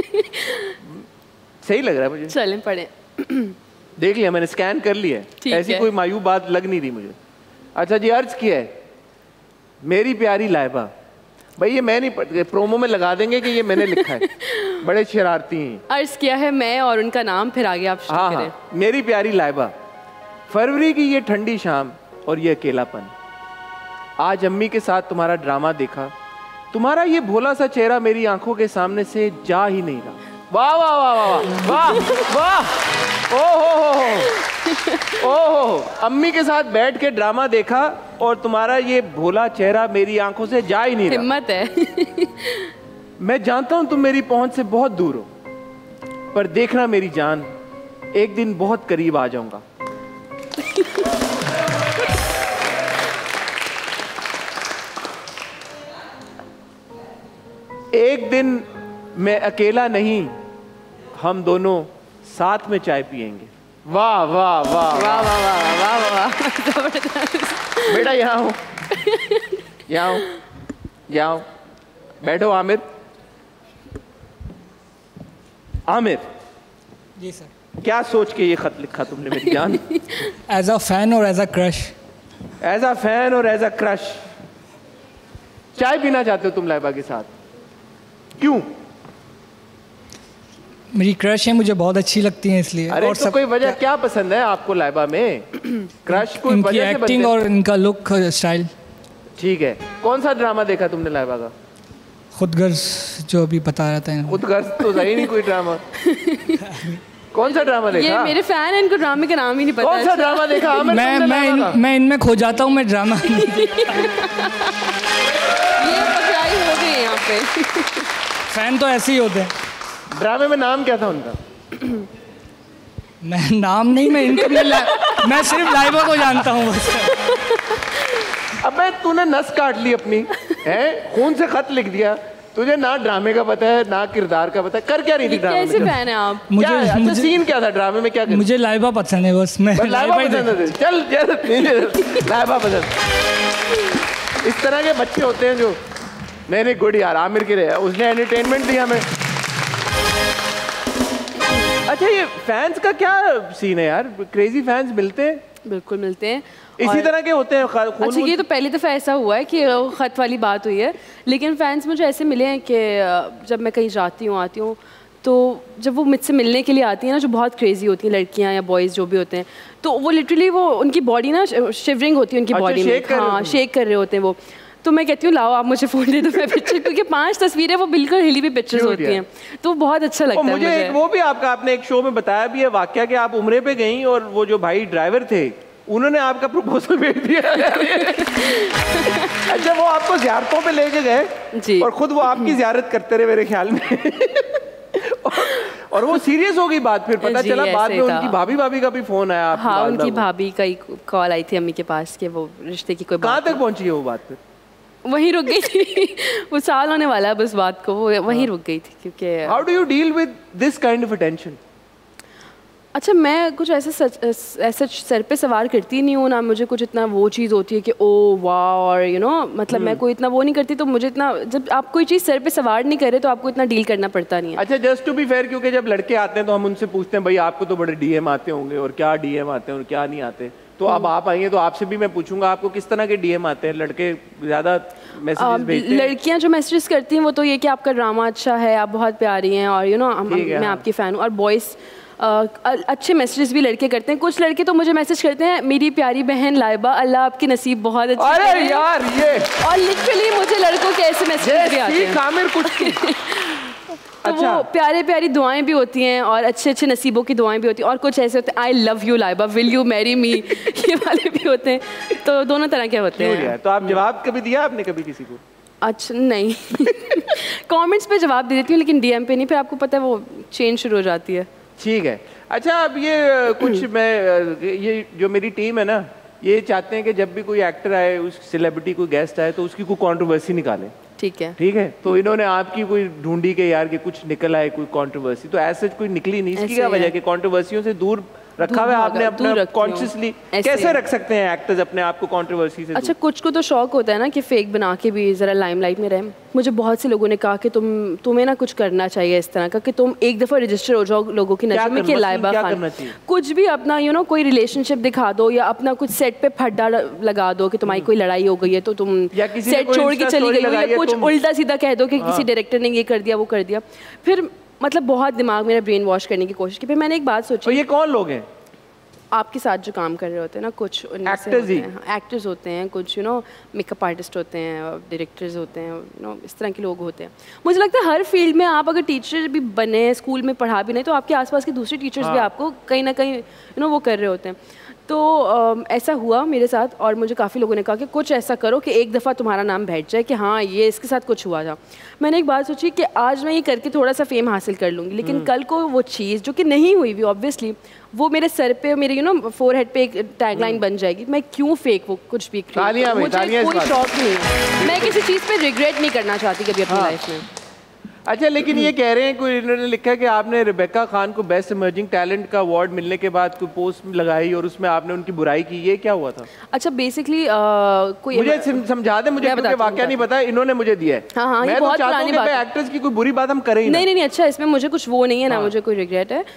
सही लग रहा है मुझे। चलें पढ़ें। देख लिया मैंने, स्कैन कर लिया है, ऐसी कोई मायूब बात लग नहीं रही मुझे। अच्छा जी, अर्ज किया है मेरी प्यारी लाइबा। भाई ये मैं नहीं पढ़, प्रोमो में लगा देंगे कि ये मैंने लिखा है। बड़े शरारती हैं। अर्ज किया है मैं और उनका नाम, फिर आगे आप शुरू करें। हाँ, मेरी प्यारी लाइबा, फरवरी की ये ठंडी शाम और ये अकेलापन, आज अम्मी के साथ तुम्हारा ड्रामा देखा, तुम्हारा ये भोला सा चेहरा मेरी आंखों के सामने से जा ही नहीं रहा। वाह वाह वाह वाह वाह वाह। ओहो, अम्मी के साथ बैठ के ड्रामा देखा और तुम्हारा ये भोला चेहरा मेरी आंखों से जा ही नहीं रहा। हिम्मत है। मैं जानता हूं तुम मेरी पहुंच से बहुत दूर हो, पर देखना मेरी जान, एक दिन बहुत करीब आ जाऊंगा। एक दिन मैं अकेला नहीं, हम दोनों साथ में चाय पिएंगे। वाह वाह वाह वाह वाह वाह वाह वाह। बेटा यहाँ हो, यहाँ हो, यहाँ हो। बैठो आमिर। आमिर जी सर। क्या सोच के ये खत लिखा तुमने मेरी जान? एज अ फैन और as a crush. As a fan और एज अ क्रश। चाय पीना चाहते हो तुम लाइबा के साथ, क्यों? मेरी क्रश है, मुझे बहुत अच्छी लगती है इसलिए। अरे और तो कोई वजह क्या पसंद है आपको लाइबा में? क्रश कोई इनकी वजह से एक्टिंग और इनका लुक स्टाइल। ठीक है, कौन सा ड्रामा देखा तुमने लाइबा का? खुदगर्ज जो अभी बता रहा था। खुदगर्ज तो सही नहीं कोई ड्रामा। कौन सा ड्रामा देखा? ये मेरे फैन हैं, इनको ड्रामे का नाम ही नहीं पता। कौन सा ड्रामा देखा? मैं इनमें खो जाता हूँ, मैं ड्रामा पे। फैन तो ऐसे ही होते हैं। ड्रामे में नाम क्या था उनका? मैं नाम नहीं, मैं सिर्फ लाइबा को जानता हूँ बस। अबे तूने नस काट ली अपनी, है खून से खत लिख दिया, तुझे ना ड्रामे का पता है ना किरदार का पता है, कर क्या रही थी ड्रामे कैसे में? फैन है आप? मुझे सीन क्या था ड्रामे में, क्या मुझे लाइबा पसंद है बस, मैं लाइबा पसंद है। चल लाइबा पसंद। इस तरह के बच्चे होते हैं जो नहीं गुड यार, आमिर के रहे, उसने एंटरटेनमेंट दिया हमें। अच्छा ये फैंस का क्या सीन है यार? क्रेजी फैंस मिलते हैं? बिल्कुल मिलते हैं, इसी तरह के होते हैं। अच्छा ये तो पहली दफ़ा ऐसा हुआ है कि ख़त वाली बात हुई है, लेकिन फैंस मुझे ऐसे मिले हैं कि जब मैं कहीं जाती हूँ आती हूँ तो जब वो मुझसे मिलने के लिए आती हैं ना, जो बहुत क्रेजी होती हैं लड़कियाँ या बॉयज़ जो भी होते हैं, तो वो लिटरली वो उनकी बॉडी ना शिवरिंग होती है उनकी बॉडी में, हाँ शेक कर रहे होते हैं वो। तो मैं कहती हूँ लाओ आप मुझे फ़ोन दे दो, मैं पिक्चर, क्योंकि 5 तस्वीरें वो बिल्कुल हिली हुई पिक्चर्स होती हैं, तो बहुत अच्छा लगता है मुझे। एक वो भी आपने एक शो में बताया भी है वाकया कि आप उम्रे पे गई और वो जो भाई ड्राइवर थे उन्होंने आपका प्रपोजल भेज दिया। अच्छा वो आपको ज़ियारतों पे लेके गए और खुद वो आपकी ज़ियारत करते रहे मेरे ख्याल में। और वो सीरियस हो गई बात, फिर पता चला बाद में उनकी भाभी का भी फोन आया। हाँ उनकी भाभी का ही कॉल आई थी अम्मी के पास कि वो रिश्ते की कोई बात। कहाँ तक पहुंची है वो बात? फिर वहीं रुक गई थी। वो साल होने वाला है बस बात को, वो वहीं रुक गई थी क्योंकि। How do you deal with this kind of attention? अच्छा मैं कुछ ऐसा सर पे सवार करती नहीं हूँ ना, मुझे कुछ इतना वो चीज़ होती है कि ओ वाह, और यू नो मतलब मैं कोई इतना वो नहीं करती, तो मुझे इतना, जब आप कोई चीज़ सर पे सवार नहीं करे तो आपको इतना डील करना पड़ता नहीं है। अच्छा जस्ट टू बी फेयर, क्योंकि जब लड़के आते हैं तो हम उनसे पूछते हैं भाई आपको तो बड़े डीएम आते होंगे, और क्या डीएम आते हैं और क्या नहीं आते, तो अब आप आएंगे तो आपसे भी मैं पूछूंगा आपको किस तरह के डीएम आते हैं? लड़के ज़्यादा मैसेजेस भेजते हैं? लड़कियां जो मैसेजेस करती हैं वो तो ये कि आपका ड्रामा अच्छा है, आप बहुत प्यारी हैं, और यू नो मैं आपकी फ़ैन हूँ। और बॉयज़ अच्छे मैसेजेस भी लड़के करते हैं। कुछ लड़के तो मुझे मैसेज करते हैं मेरी प्यारी बहन लाइबा, अल्लाह आपकी नसीब बहुत अच्छी। अरे यार ये, और लिटरली मुझे लड़कों के ऐसे मैसेज भी आते हैं। आमिर कुछ तो अच्छा। वो प्यारे प्यारी दुआएं भी होती हैं और अच्छे अच्छे नसीबों की दुआएं भी होती हैं, और कुछ ऐसे होते हैं I love you Laiba, will you marry me, ये वाले भी होते हैं। तो दोनों तरह के होते हैं। तो आप जवाब कभी दिया आपने कभी किसी को? अच्छा नहीं। कमेंट्स पे जवाब दे देती हूँ लेकिन डीएम पे नहीं, फिर आपको पता है वो चेंज शुरू हो जाती है। ठीक है। अच्छा अब ये कुछ मैं ये जो मेरी टीम है ना, ये चाहते हैं कि जब भी कोई एक्टर आए, उस सेलिब्रिटी कोई गेस्ट आए तो उसकी कोई कंट्रोवर्सी निकाले। ठीक है। ठीक है, तो इन्होंने आपकी कोई ढूंढी के यार कि कुछ निकल आए कोई कंट्रोवर्सी, तो ऐसे कोई निकली नहीं, इसकी क्या वजह कि कंट्रोवर्सियों से दूर रखा हुआ आपने अपना कॉन्शियसली? कैसे रख सकते हैं एक्टर्स अपने आप को कंट्रोवर्सी से? अच्छा कुछ को तो शौक होता है ना कि फेक बना के भी ज़रा लाइमलाइट में रहे। मुझे बहुत से लोगों ने कहा कि तुम्हें ना कुछ करना चाहिए इस तरह का कि तुम एक दफ़ा रजिस्टर हो जाओ लोगों की नज़र में कि लाइबा खान, कुछ भी अपना यू नो कोई रिलेशनशिप दिखा दो, या अपना कुछ सेट पे फड्डा लगा दो कि तुम्हारी कोई लड़ाई हो गई है तो तुम सेट छोड़ के चली गई हो, या कुछ उल्टा सीधा कह दो कि किसी डायरेक्टर ने ये कर दिया वो कर दिया। फिर मतलब बहुत दिमाग मेरा ब्रेन वॉश करने की कोशिश की। फिर मैंने एक बात सोची, ये कौन लोग हैं आपके साथ जो काम कर रहे होते हैं ना, कुछ एक्टर्स होते हैं, कुछ यू नो मेकअप आर्टिस्ट होते हैं, डायरेक्टर्स होते हैं, यू नो इस तरह के लोग होते हैं। मुझे लगता है हर फील्ड में आप अगर टीचर भी बने, स्कूल में पढ़ा भी नहीं, तो आपके आसपास के दूसरे टीचर्स भी आपको कहीं ना कहीं यू नो वो कर रहे होते हैं। तो ऐसा हुआ मेरे साथ, और मुझे काफ़ी लोगों ने कहा कि कुछ ऐसा करो कि एक दफ़ा तुम्हारा नाम बैठ जाए कि हाँ ये इसके साथ कुछ हुआ था। मैंने एक बात सोची कि आज मैं ये करके थोड़ा सा फेम हासिल कर लूँगी, लेकिन कल को वो चीज़ जो कि नहीं हुई भी ऑब्वियसली, वो मेरे सर पे, मेरे यू नो फोरहेड पे एक टैगलाइन बन जाएगी। मैं क्यों फेक वो कुछ भी, मुझे कोई शौक नहीं है, मैं किसी चीज़ पे रिग्रेट नहीं करना चाहती कभी अपनी लाइफ में। अच्छा लेकिन ये कह रहे हैं, कोई इन्होंने लिखा है कि आपने रिबेका खान को बेस्ट इमर्जिंग टैलेंट का अवार्ड मिलने के बाद कोई पोस्ट लगाई और उसमें आपने उनकी बुराई की, ये क्या हुआ था? अच्छा बेसिकली कोई मुझे समझा दे, मुझे क्योंकि वाकया नहीं पता, इन्होंने मुझे दिया है। हाँ, मैं तो चाहता हूं कि एक्टर्स की कोई बुरी बात हम करें ही नहीं। अच्छा इसमें मुझे कुछ वो नहीं है ना, मुझे कोई रिग्रेट है।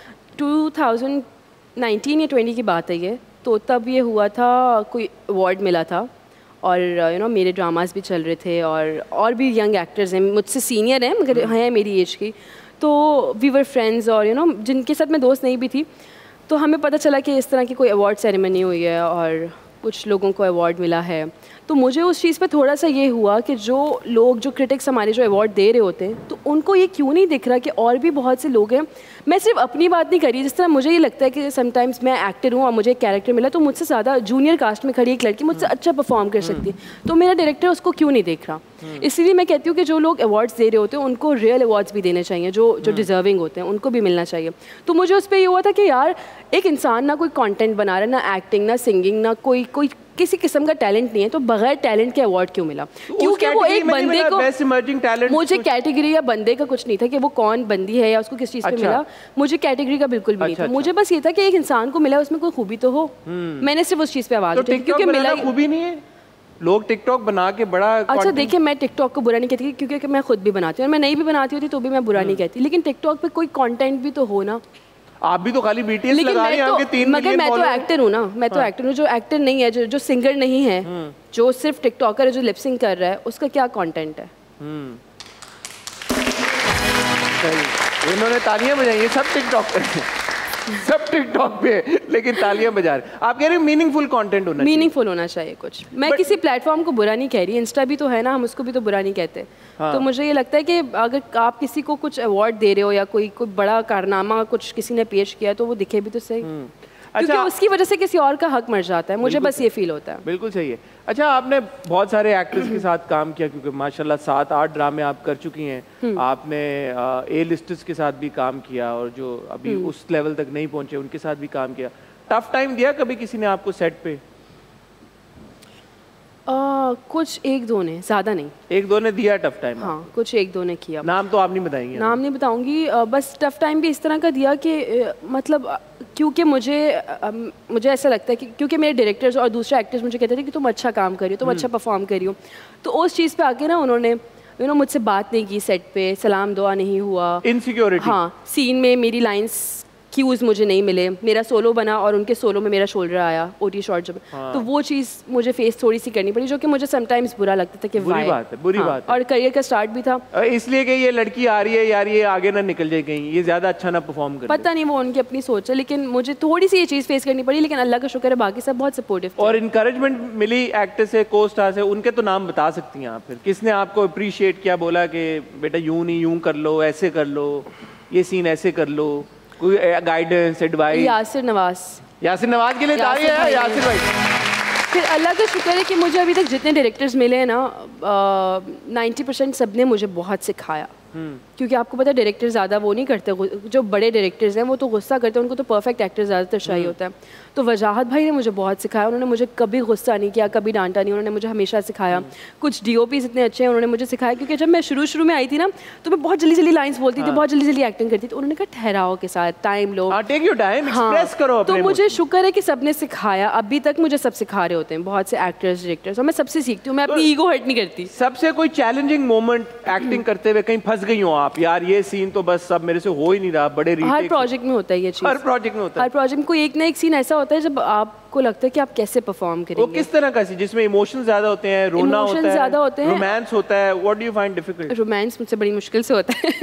2019 या 20 की बात है ये, तो तब ये हुआ था, कोई अवार्ड मिला था, और यू नो मेरे ड्रामास भी चल रहे थे, और भी यंग एक्टर्स हैं, मुझसे सीनियर हैं मगर हैं मेरी एज की, तो वी वर फ्रेंड्स, और यू नो जिनके साथ मैं दोस्त नहीं भी थी, तो हमें पता चला कि इस तरह की कोई अवार्ड सेरेमनी हुई है और कुछ लोगों को अवार्ड मिला है। तो मुझे उस चीज़ पे थोड़ा सा ये हुआ कि जो लोग, जो क्रिटिक्स हमारे जो अवार्ड दे रहे होते हैं, तो उनको ये क्यों नहीं दिख रहा कि और भी बहुत से लोग हैं। मैं सिर्फ अपनी बात नहीं कर रही, जिस तरह मुझे ये लगता है कि समटाइम्स मैं एक्टर हूँ और मुझे एक कैरेक्टर मिला, तो मुझसे ज़्यादा जूनियर कास्ट में खड़ी एक लड़की मुझसे अच्छा परफॉर्म कर सकती है, तो मेरा डायरेक्टर उसको क्यों नहीं देख रहा। इसलिए मैं कहती हूँ कि जो लोग अवार्ड्स दे रहे होते हैं उनको रियल अवार्ड्स भी देने चाहिए, जो डिजर्विंग होते हैं उनको भी मिलना चाहिए। तो मुझे उस पर ये हुआ था कि यार एक इंसान ना कोई कंटेंट बना रहा है, ना एक्टिंग, ना सिंगिंग, ना कोई किसी किस्म का टैलेंट नहीं है, तो बगैर टैलेंट के अवार्ड क्यों मिला? क्योंकि वो एक बंदे को, बेस्ट इमर्जिंग टैलेंट, मुझे कैटेगरी या बंदे का कुछ नहीं था कि वो कौन बंदी है या उसको किस चीज़ पे मिला, मुझे कैटेगरी का बिल्कुल भी नहीं था। मुझे बस ये था कि एक इंसान को मिला, उसमें कोई खूबी तो हो। मैंने सिर्फ उस चीज़ पे आवाज़ उठाई क्योंकि मिला खूबी नहीं है। लोग टिकटॉक बना के बड़ा अच्छा, देखिए मैं टिकटॉक को बुरा नहीं कहती क्योंकि मैं खुद भी बनाती हूँ और मैं नहीं भी बनाती होती तो भी मैं बुरा नहीं कहती, लेकिन टिकटॉक पे कोई कंटेंट भी तो हो ना। आप भी तो खाली बीटीएस लगा रही हैं, आपके 3 मिलियन मगर मैं तो एक्टर हूँ ना, मैं तो एक्टर हूँ। जो एक्टर नहीं है, जो सिंगर नहीं है, जो सिर्फ टिकटॉकर है, जो लिपसिंग कर रहा है, उसका क्या कंटेंट है? इन्होंने तालियां बजाई हैं, सब टिकटॉकर हैं, सब टिकटॉक पे है, लेकिन तालियां बजा रहे। आप कह रहे हैं मीनिंगफुल कंटेंट होना चाहिए, मीनिंगफुल होना चाहिए कुछ। मैं किसी प्लेटफॉर्म को बुरा नहीं कह रही, इंस्टा भी तो है ना, हम उसको भी तो बुरा नहीं कहते। तो मुझे ये लगता है कि अगर आप किसी को कुछ अवार्ड दे रहे हो या कोई बड़ा कारनामा कुछ किसी ने पेश किया तो वो दिखे भी तो सही, क्योंकि उसकी वजह से किसी और का हक मर जाता है। मुझे बस ये फील होता है। बिल्कुल सही है। अच्छा, आपने बहुत सारे एक्टर्स के साथ काम किया, क्योंकि माशाल्लाह 7-8 ड्रामे आप कर चुकी हैं। आपने ए लिस्टर्स के साथ भी काम किया और जो अभी उस लेवल तक नहीं पहुंचे उनके साथ भी काम किया। टफ टाइम दिया कभी किसी ने आपको सेट पे? कुछ 1-2 ने, ज़्यादा नहीं। 1-2 ने दिया टफ टाइम? हाँ, कुछ 1-2 ने किया। नाम तो आप नहीं बताएंगे? नाम नहीं बताऊंगी। बस टफ टाइम भी इस तरह का दिया कि मतलब क्योंकि मुझे ऐसा लगता है कि क्योंकि मेरे डायरेक्टर्स और दूसरे एक्टर्स मुझे कहते थे कि तुम अच्छा काम कर रही हो, तुम अच्छा परफॉर्म कर रही हो, तो उस चीज़ पे आके ना उन्होंने मुझसे बात नहीं की सेट पे, सलाम दुआ नहीं हुआ, इनसिक्योरिटी। हाँ, सीन में मेरी लाइंस क्यूज मुझे नहीं मिले, मेरा सोलो बना और उनके सोलो में मेरा शोल्डर आया ओटी शॉट जब, तो वो चीज़ मुझे फेस थोड़ी सी करनी पड़ी, जो कि मुझे समटाइम्स बुरा लगता था कि बुरी बात है, बुरी बात है। और करियर का स्टार्ट भी था, इसलिए कि ये लड़की आ रही है यार, ये आगे ना निकल जाए कहीं, ये ज़्यादा अच्छा ना परफॉर्म करे। पता नहीं, वो उनकी अपनी सोच है, लेकिन मुझे थोड़ी सी ये चीज़ फेस करनी पड़ी, लेकिन अल्लाह का शुक्र है बाकी सब बहुत सपोर्टिव। और इनकरेजमेंट मिली एक्टर से, को स्टार से, उनके तो नाम बता सकती हैं आप फिर, किसने आपको अप्रिशिएट किया, बोला कि बेटा यूं नहीं यूं कर लो, ऐसे कर लो, ये सीन ऐसे कर लो, कोई गाइडेंस एडवाइस? यासिर नवाज। यासिर नवाज के लिए तालियां हैं यासिर भाई। फिर अल्लाह का शुक्र है कि मुझे अभी तक जितने डायरेक्टर्स मिले हैं ना, 90% सब ने मुझे बहुत सिखाया, क्योंकि आपको पता है डायरेक्टर ज़्यादा वो नहीं करते, जो बड़े डायरेक्टर्स हैं वो तो गुस्सा करते हैं, उनको तो परफेक्ट एक्टर ज़्यादातर चाहिए होता है। तो वजाहत भाई ने मुझे बहुत सिखाया, उन्होंने मुझे कभी गुस्सा नहीं किया, कभी डांटा नहीं, उन्होंने मुझे हमेशा सिखाया। कुछ DOPs इतने अच्छे हैं, उन्होंने मुझे सिखाया, क्योंकि जब मैं शुरू में आई थी ना तो मैं बहुत जल्दी लाइन्स बोलती थी, बहुत जल्दी एक्टिंग करती थी, तो उन्होंने कहा ठहराओ के साथ, टाइम लो, टेक योर टाइम, एक्सप्रेस करो अपने। तो मुझे शुक्र है कि सबने सिखाया, अभी तक मुझे सब सिखा रहे होते हैं, बहुत से एक्टर्स डायरेक्टर्स, और मैं सबसे सीखती हूँ, मैं अपनी ईगो हर्ट नहीं करती। सबसे कोई चैलेंजिंग मोमेंट एक्टिंग करते हुए कहीं फंस गई हो आप, यार ये सीन तो बस सब मेरे से हो ही नहीं रहा, बड़े हर प्रोजेक्ट में होता है ये चीज़, हर प्रोजेक्ट में होता है, हर प्रोजेक्ट में कोई एक ना एक सीन ऐसा होता है जब आपको लगता है कि आप कैसे परफॉर्म करेंगे। वो किस तरह का सीन? जिसमें इमोशन ज्यादा होते हैं, रोना होता है, ज्यादा होते हैं, रोमांस होता है, what do you find difficult? Romance मुझसे बड़ी मुश्किल से होता है।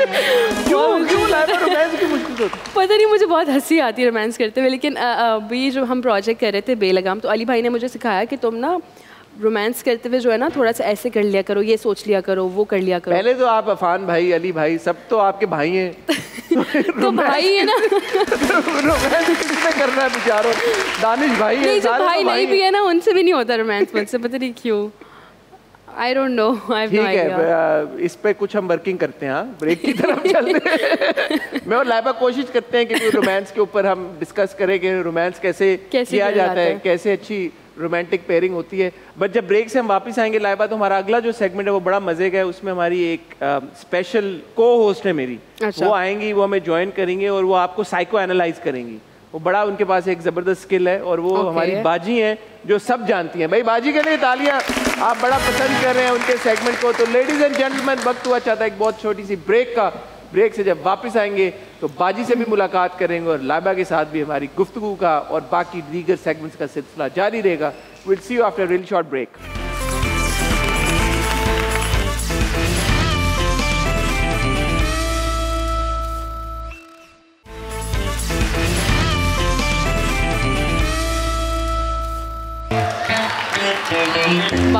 क्यों लाइफ रोमांस की मुश्किल से होता है? पता नहीं, मुझे बहुत हंसी आती है रोमांस करते हुए, लेकिन अभी जो हम प्रोजेक्ट कर रहे थे बेलगाम, तो अली भाई ने मुझे सिखाया कि तुम ना रोमांस करते हुए जो है ना थोड़ा सा ऐसे कर लिया करो, ये सोच लिया करो, वो कर लिया करो। पहले तो आप अफान भाई, अली भाई, सब तो आपके भाई हैं। तो भाई है ना। रोमांस किससे करना है बेचारों? दानिश भाई है, जो भाई नहीं भी है ना उनसे भी नहीं होता रोमांस मुझसे, पता नहीं क्यों, I don't know, I have no idea. ठीक है, इस पे कुछ हम वर्किंग करते हैं, ब्रेक की तरफ चलते हैं। मैं और लाइबा कोशिश करते हैं कि रोमांस के ऊपर हम डिस्कस करें कि रोमांस कैसे किया जाता है, कैसे अच्छी रोमांटिक पेयरिंग होती है। बट जब ब्रेक से हम वापस आएंगे लाइबा, तो हमारा अगला जो सेगमेंट है वो बड़ा मजे का है, उसमें हमारी एक स्पेशल को होस्ट है मेरी, वो आएंगी, वो हमें ज्वाइन करेंगे और वो आपको साइको एनालाइज करेंगी। वो बड़ा, उनके पास एक ज़बरदस्त स्किल है और वो हमारी बाजी हैं जो सब जानती हैं। भाई बाजी के लिए तालियां, आप बड़ा पसंद कर रहे हैं उनके सेगमेंट को। तो लेडीज़ एंड जेंटलमैन, वक्त हुआ चाहता है एक बहुत छोटी सी ब्रेक का। ब्रेक से जब वापस आएंगे तो बाजी से भी मुलाकात करेंगे और लाइबा के साथ भी हमारी गुफ्तगू का और बाकी दीगर सेगमेंट्स का सिलसिला जारी रहेगा। Will see you after a really short break.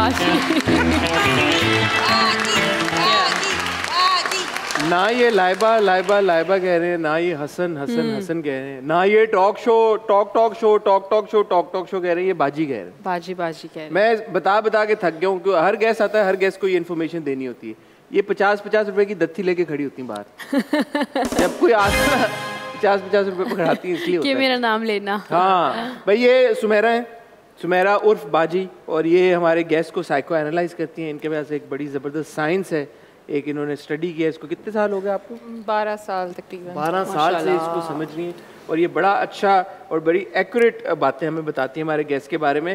ना ये लाइबा लाइबा लाइबा कह रहे हैं, ना ये हसन हसन हसन कह रहे हैं, ना ये टॉक शो टॉक शो कह रहे हैं, ये बाजी कह रहे हैं। बाजी बाजी कह रहे हैं। मैं बता बता के थक गया हूँ क्योंकि हर गेस्ट आता है, हर गेस्ट को ये इन्फॉर्मेशन देनी होती है। ये 50-50 रुपए की दत्ती लेके खड़ी होती है बाहर। जब कोई आता है 50-50 रुपए पकड़ाती है, इसलिए कि मेरा नाम लेना। हाँ भाई, ये सुमेरा है, सुमेरा उर्फ बाजी, और ये हमारे गेस्ट को साइको एनालाइज करती हैं। इनके पास एक बड़ी ज़बरदस्त साइंस है, एक इन्होंने स्टडी किया। इसको कितने साल हो गए आपको? 12 साल तकरीबन। 12 साल से इसको समझ रही हैं, और ये बड़ा अच्छा और बड़ी एक्यूरेट बातें हमें बताती हैं हमारे गेस्ट के बारे में।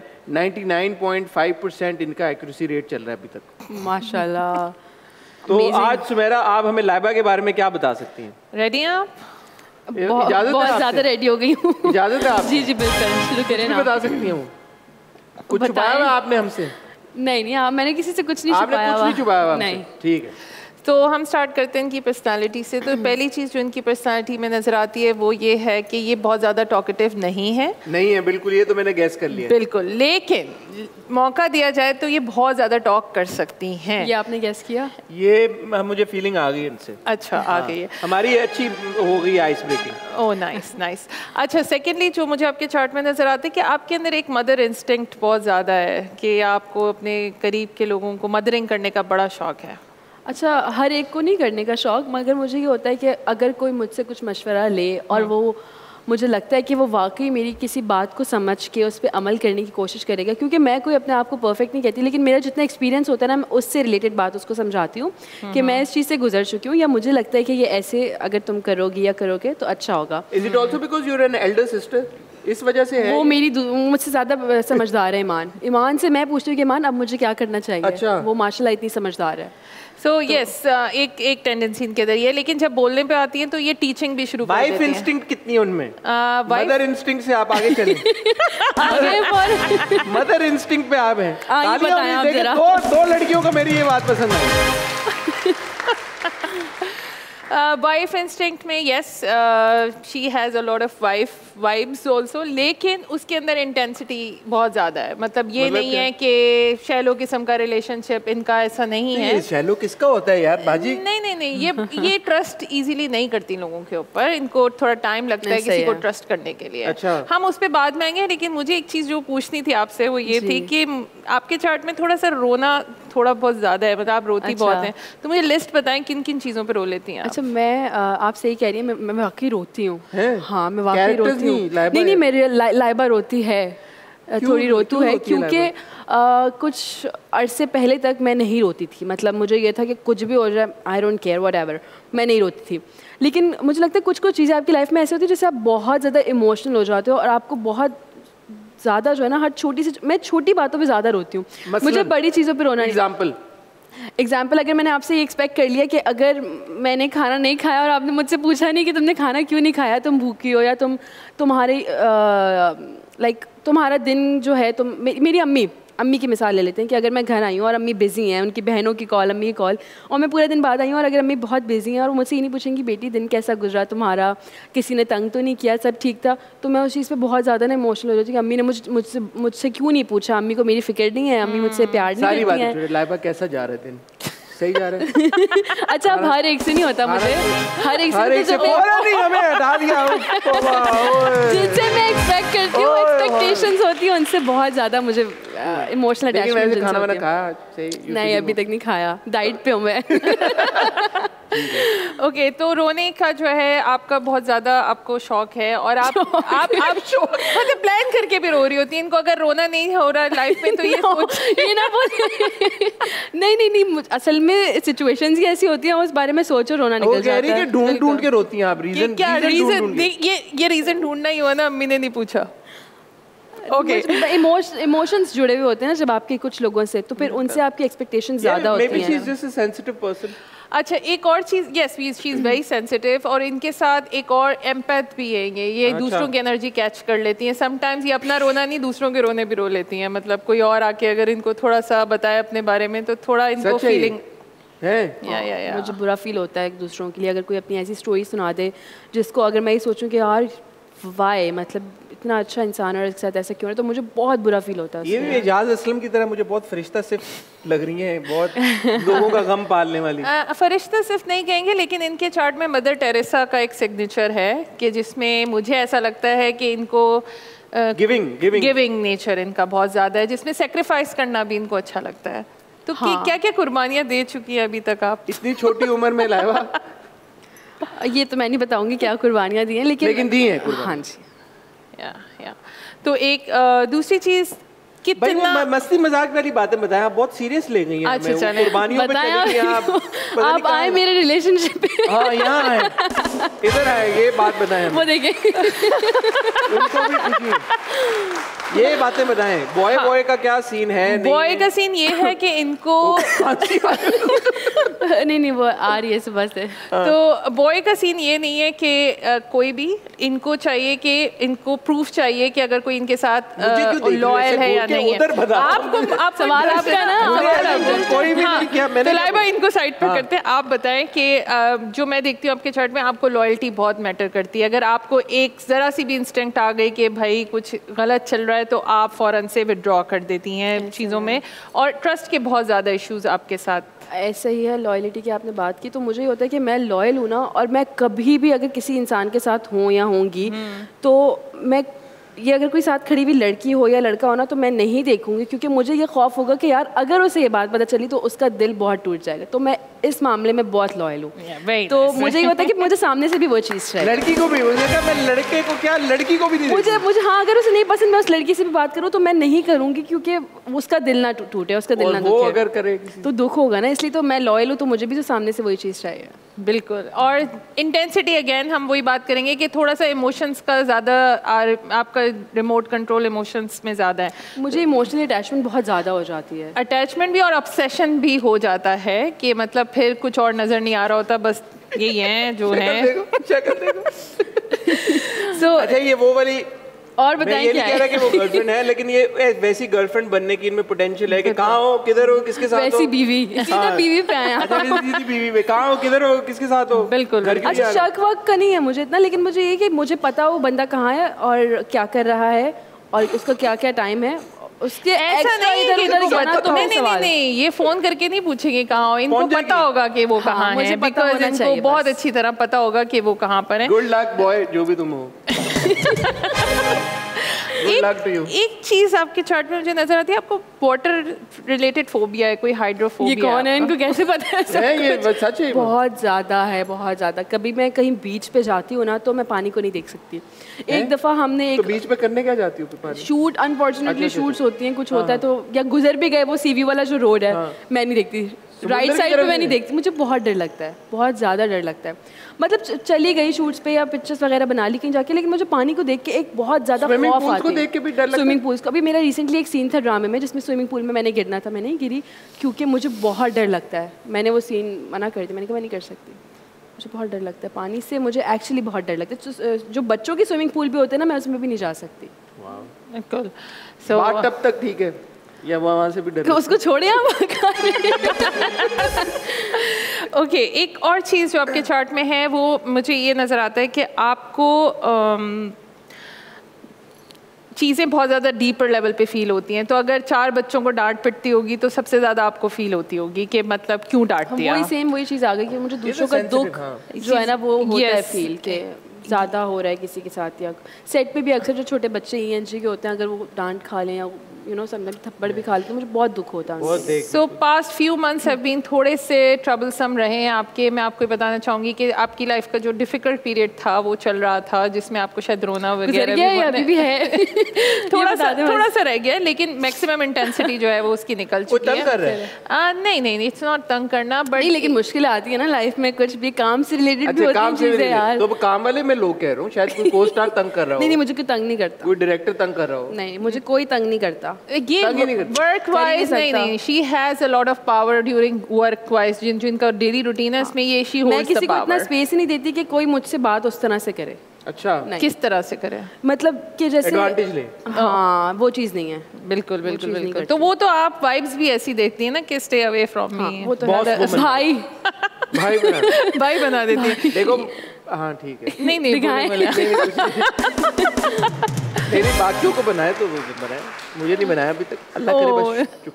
99.5% इनका एक्यूरेसी रेट चल रहा है अभी तक, माशाल्लाह। तो आज सुमेरा आप हमें लाइबा के बारे में क्या बता सकती हैं? रेडी हैं आप? बहुत ज़्यादा रेडी हो गई हूँ। इजाज़त है आप? जी जी बिल्कुल, शुरू करें ना। बता सकती हैं वो? कुछ छुपाया हुआ आपने हमसे? नहीं, मैंने किसी से कुछ नहीं छुपाया। आपने कुछ नहीं छुपाया हुआ? नहीं। ठीक है, तो हम स्टार्ट करते हैं इनकी पर्सनालिटी से। तो पहली चीज़ जो इनकी पर्सनालिटी में नज़र आती है वो ये है कि ये बहुत ज़्यादा टॉकेटिव नहीं है। नहीं है बिल्कुल, ये तो मैंने गैस कर लिया। बिल्कुल, लेकिन मौका दिया जाए तो ये बहुत ज़्यादा टॉक कर सकती हैं। ये आपने गैस किया? ये मुझे फीलिंग आ गई इनसे। अच्छा, आ गई है। हमारी अच्छी हो गई ice breaking. Oh nice nice. अच्छा, सेकेंडली जो मुझे आपके चार्ट में नज़र आता है कि आपके अंदर एक मदर इंस्टिंक्ट बहुत ज़्यादा है, कि आपको अपने करीब के लोगों को मदरिंग करने का बड़ा शौक है। अच्छा, हर एक को नहीं करने का शौक़, मगर मुझे ये होता है कि अगर कोई मुझसे कुछ मशवरा ले और वो मुझे लगता है कि वो वाकई मेरी किसी बात को समझ के उस पर अमल करने की कोशिश करेगा, क्योंकि मैं कोई अपने आप को परफेक्ट नहीं कहती, लेकिन मेरा जितना एक्सपीरियंस होता है ना, मैं उससे रिलेटेड बात उसको समझाती हूँ कि मैं इस चीज़ से गुजर चुकी हूँ, या मुझे लगता है कि ये ऐसे अगर तुम करोगी या करोगे तो अच्छा होगा। Is it also because you are an elder sister, इस वजह से है? वो मुझसे ज़्यादा समझदार है। ईमान से मैं पूछती हूँ कि ईमान अब मुझे क्या करना चाहिए। अच्छा। वो माशाल्लाह इतनी समझदार है। सो यस, एक टेंडेंसी इनके अंदर ये है, लेकिन जब बोलने पे आती हैं तो ये टीचिंग भी शुरू कर देती हैं। वाइफ इंस्टिंक्ट कितनी है उनमें? मदर इंस्टिंक्ट से आप आगे चलें। मदर इंस्टिंक्ट पे आप हैं। बताएं आप जरा। दो लड़कियों को मेरी ये बात पसंद आई। वाइफ इंस्टिंक्ट में yes, she has a lot of vibes also, लेकिन उसके अंदर इंटेंसिटी बहुत ज़्यादा है। मतलब ये नहीं है कि शैलो किस्म का रिलेशनशिप इनका, ऐसा नहीं है। शैलो किसका होता है यार बाजी? नहीं, ये ट्रस्ट इजीली नहीं करती लोगों के ऊपर, इनको थोड़ा टाइम लगता है किसी को ट्रस्ट करने के लिए। अच्छा। हम उस पर बाद में आएंगे, लेकिन मुझे एक चीज़ जो पूछनी थी आपसे वो ये थी कि आपके चार्ट में थोड़ा सा रोना थोड़ा बहुत ज़्यादा है, मतलब आप रोती बहुत हैं, तो मुझे लिस्ट बताएं किन किन चीज़ों पे रो लेती हैं? अच्छा, मैं आप सही कह रही हैं, मैं वाकई रोती हूँ। हाँ, मैं वाकई रोती हूँ। नहीं, मेरी लाइबा रोती है, थोड़ी रोतू है, क्योंकि कुछ अरसे पहले तक मैं नहीं रोती थी। मतलब मुझे ये था कि कुछ भी हो जाए, आई डोंट केयर, व्हाटएवर, मैं नहीं रोती थी। लेकिन मुझे लगता है कुछ चीज़ें आपकी लाइफ में ऐसी होती है जिससे आप बहुत ज़्यादा इमोशनल हो जाते हो, और आपको बहुत ज़्यादा जो है ना, हर छोटी सी, मैं छोटी बातों पे ज़्यादा रोती हूँ, मुझे बड़ी चीज़ों पे रोना नहीं। एग्जाम्पल, अगर मैंने आपसे ये एक्सपेक्ट कर लिया कि अगर मैंने खाना नहीं खाया और आपने मुझसे पूछा नहीं कि तुमने खाना क्यों नहीं खाया, तुम भूखी हो, या तुम्हारा दिन जो है, मेरी अम्मी की मिसाल ले लेते हैं कि अगर मैं घर आई हूँ और अम्मी बिज़ी हैं, उनकी बहनों की कॉल, अम्मी की कॉल, और मैं पूरे दिन बाद आई हूँ, और अगर अम्मी बहुत बिज़ी हैं और मुझसे ये नहीं पूछेंगी बेटी दिन कैसा गुजरा तुम्हारा, किसी ने तंग तो नहीं किया, सब ठीक था, तो मैं उस चीज़ पे बहुत ज़्यादा ना इमोशनल हो जाती हूँ कि अम्मी ने मुझसे क्यों नहीं पूछा, अम्मी को मेरी फिक्र नहीं है, अम्मी मुझसे प्यार नहीं करती हैं। लाइबा कैसा जा रहे दिन? सही जा रहे हैं? अच्छा, अब हर एक से नहीं होता मुझे, हर एक से नहीं, हमें हटा दिया। जिनसे मैं एक्सपेक्ट करती हूँ, एक्सपेक्टेशंस होती हैं उनसे बहुत ज़्यादा मुझे इमोशनल अटैचमेंट। खाना वाना खाया? नहीं, अभी तक नहीं खाया, डाइट पे हूँ मैं। ओके, तो रोने का जो है आपका बहुत ज़्यादा आपको शौक है, और आप मतलब प्लान करके भी रो रही होती हैं। इनको अगर रोना नहीं हो रहा लाइफ में तो ये ना बोल। नहीं, असल में सिचुएशंस ही ऐसी होती हैं, उस बारे में सोचो रोना निकल जाता है। ढूंढ के रोती हैं आप? रीजन क्या रीजन? ये रीजन ढूंढना ही हुआ ना, अम्मी ने नहीं पूछा। ओके, इमोशंस जुड़े हुए होते हैं ना जब आपके कुछ लोगों से, तो फिर उनसे आपकी एक्सपेक्टेशंस ज़्यादा होती हैं। Maybe she's just a sensitive person. अच्छा, एक और चीज़, yes she is very sensitive, और इनके साथ एक और एम्पैथ भी है, ये दूसरों की एनर्जी कैच कर लेती हैं। समटाइम्स ये अपना रोना नहीं, दूसरों के रोने भी रो लेती हैं। मतलब कोई और आके अगर इनको थोड़ा सा बताए अपने बारे में तो थोड़ा इनको फीलिंग है। या मुझे बुरा फील होता है दूसरों के लिए, अगर कोई अपनी ऐसी स्टोरी सुना दे जिसको अगर मैं ये सोचूं कि यार वाई, मतलब इतना अच्छा इंसान है और इसके साथ ऐसा क्यों है, तो मुझे बहुत बुरा फील होता है। ये भी एजाज असलम की तरह मुझे बहुत फरिश्ता सिर्फ लग रही हैं, बहुत लोगों का गम पालने वाली। फरिश्ता सिर्फ नहीं कहेंगे, लेकिन इनके चार्ट में मदर टेरेसा का एक सिग्नेचर है कि जिसमें मुझे ऐसा लगता है कि इनको गिविंग नेचर इनका बहुत ज़्यादा है, जिसमें सेक्रीफाइस करना भी इनको अच्छा लगता है। तो हाँ। क्या क्या कुर्बानियाँ दे चुकी है अभी तक आप इतनी छोटी उम्र में लाइबा? ये तो मैं नहीं बताऊंगी क्या कुर्बानियाँ दी हैं, लेकिन दी हैं कुर्बानियाँ। हाँ जी। या तो एक दूसरी चीज़ भाई वो मस्ती मजाक वाली बातें बताएं, आप बहुत सीरियस ले गई हैं। अच्छा चलें, आप आए मेरे रिलेशनशिप पे। हाँ यहाँ आए, इधर आए, ये बात बताएं। वो देखें उनको भी पूछिए, ये बातें बताएं। बॉय का क्या सीन है? बॉय का सीन ये है कि इनको नहीं वो आ रही है सुबह से। तो बॉय का सीन ये नहीं है कि कोई भी इनको चाहिए कि इनको प्रूफ चाहिए कि अगर कोई इनके साथ लॉयल है या नहीं है। आप सवाल आपका ना, कोई भी नहीं किया मैंने। तो लाइबा इनको साइड पर करते हैं। आप बताएं कि जो मैं देखती हूँ आपके चार्ट में, आपको लॉयल्टी बहुत मैटर करती है। अगर आपको एक ज़रा सी भी इंस्टिंक्ट आ गई कि भाई कुछ गलत चल रहा है, तो आप फ़ौरन से विड्रॉ कर देती हैं चीज़ों में, और ट्रस्ट के बहुत ज़्यादा इश्यूज आपके साथ। ऐसा ही है। लॉयल्टी की आपने बात की, तो मुझे ये होता है कि मैं लॉयल हूँ ना, और मैं कभी भी अगर किसी इंसान के साथ हूँ या होंगी, तो मैं ये अगर कोई साथ खड़ी हुई लड़की हो या लड़का हो ना, तो मैं नहीं देखूंगी, क्योंकि मुझे ये खौफ होगा कि यार अगर उसे ये बात पता चली तो उसका दिल बहुत टूट जाएगा। तो मैं इस मामले में बहुत लॉयल हूँ। तो मुझे ये होता है कि मुझे सामने से भी वो चीज़ चाहिए। लड़की को भी, मैं लड़के को क्या, लड़की को भी नहीं। मुझे हाँ, अगर उसे नहीं पसंद, मैं उस लड़की से भी बात करूँ तो मैं नहीं करूँगी, क्योंकि उसका दिल ना टूटे, उसका दिल ना दुखे। अगर करे तो दुख होगा ना, इसलिए तो मैं लॉयल हूँ, तो मुझे भी तो सामने से वही चीज़ चाहिए। बिल्कुल। और इंटेंसिटी, अगेन हम वही बात करेंगे कि थोड़ा सा इमोशंस का ज़्यादा, आपका रिमोट कंट्रोल इमोशंस में ज़्यादा है। मुझे इमोशनल अटैचमेंट बहुत ज़्यादा हो जाती है। अटैचमेंट भी और ऑब्सेशन भी हो जाता है कि मतलब फिर कुछ और नज़र नहीं आ रहा होता, बस यही है जो है। So, अच्छा ये वो वाली, और बताइए क्या है? कह रहा कि वो गर्लफ्रेंड है, लेकिन ये वैसी गर्लफ्रेंड बनने की इनमें पोटेंशियल है कि कहाँ हो, किधर हो, किसके साथ हो। वैसी बीवी, सीधा बीवी पे आया। अच्छा बीवी पे कहाँ हो, किधर हो, किसके साथ हो। बिल्कुल। अच्छा शक वक का नहीं है मुझे इतना, लेकिन मुझे ये कि मुझे पता हो बंदा कहाँ है और क्या कर रहा है और उसका क्या क्या टाइम है। उसके ऐसा नहीं इधर उधर जाना तो नहीं, ये फोन करके नहीं पूछेंगे कहाँ हो, इनको पता होगा कि वो कहाँ है। मुझे पता होना इनको चाहिए, बहुत अच्छी तरह पता होगा कि वो कहाँ पर है। गुड लक बॉय, जो भी तुम हो। एक चीज आपके चार्ट में मुझे नजर आती है, आपको वाटर रिलेटेड फोबिया है, कोई हाइड्रोफोबिया। ये कौन है, इनको कैसे पता है? ये सच है। बहुत ज़्यादा है, बहुत ज़्यादा। कभी मैं कहीं बीच पे जाती हूँ ना, तो मैं पानी को नहीं देख सकती। एक दफ़ा हमने तो बीच पे करने क्या जाती हूँ? शूट, अनफॉर्चुनेटली शूट्स होती हैं, कुछ होता है तो, या गुजर भी गए वो सीवी वाला जो रोड है, मैं नहीं देखती। राइट साइड पे मैं नहीं देखती, मुझे बहुत डर लगता है, बहुत ज़्यादा डर लगता है। मतलब चली गई शूट्स पे या पिक्चर्स वगैरह बना ली कहीं जाके, लेकिन मुझे पानी को देख के एक बहुत ज़्यादा खौफ आती है। स्विमिंग पूल्स का भी मेरा रिसेंटली एक सीन था ड्रामे में, जिसमें स्विमिंग पूल में मैंने गिरना था, मैं नहीं गिरी क्योंकि मुझे बहुत डर लगता है। मैंने वो सीन मना कर दिया, मैंने कहा मैं नहीं कर सकती, मुझे बहुत डर लगता है पानी से, मुझे एक्चुअली बहुत डर लगता है। जो बच्चों की स्विमिंग पूल भी होते हैं ना, मैं उसमें भी नहीं जा सकती। बिल्कुल। तब तक ठीक है या वहाँ से भी डर? उसको छोड़े आप। ओके, एक और चीज़ जो आपके चार्ट में है, वो मुझे ये नज़र आता है कि आपको चीज़ें बहुत ज़्यादा डीपर लेवल पे फील होती हैं। तो अगर 4 बच्चों को डांट पिटती होगी तो सबसे ज़्यादा आपको फील होती होगी कि मतलब क्यों डांट दिया। वही चीज़ आ गई कि मुझे दूसरों का दुख जो है ना वो होता है फील के ज़्यादा हो रहा है किसी के साथ। या सेट पे भी अक्सर जो छोटे बच्चे ENG के होते हैं, अगर वो डांट खा लें या समझ थप्पड़ भी खा लेते हैं, मुझे बहुत दुख होता है। So past few months have been थोड़े से ट्रबलसम रहे हैं आपके। मैं आपको बताना चाहूँगी कि आपकी लाइफ का जो डिफिकल्ट पीरियड था वो चल रहा था, जिसमें आपको शायद रोना वगैरह भी है। थोड़ा सा रह गया, लेकिन मैक्सिमम इंटेंसिटी जो है वो उसकी निकल चुकी है। नहीं, इट्स नॉट तंग करना, बट लेकिन मुश्किल आती है ना लाइफ में, कुछ भी काम से रिलेटेड भी होती है चीजें यार। तो काम वाले मैं लोग कह रहा हूँ, शायद कोई को स्टार तंग कर रहा हो। नहीं, मुझे कोई तंग नहीं करता, कोई डायरेक्टर तंग कर रहा हो। नहीं, मुझे कोई तंग नहीं करता। ये वर्क वाइज नहीं, she has a lot of power during work wise. जिनका डेली रूटीन है इसमें ये शी होल्ड्स द पावर। मैं किसी को इतना स्पेस ही नहीं देती कि कोई मुझसे बात उस तरह से करे। अच्छा, किस तरह से करे? मतलब कि जैसे एडवांटेज ले। हाँ, वो चीज़ नहीं है। बिल्कुल। तो वो तो आप वाइब्स भी ऐसी देखती हैं ना कि स्टे अवे फ्रॉम मी। वो तो भाई बना देती है। देखो, हाँ ठीक है। नहीं मेरी बाकियों को बनाए तो वो बनाए, मुझे नहीं बनाया अभी तक। अल्लाह करे बस चुप।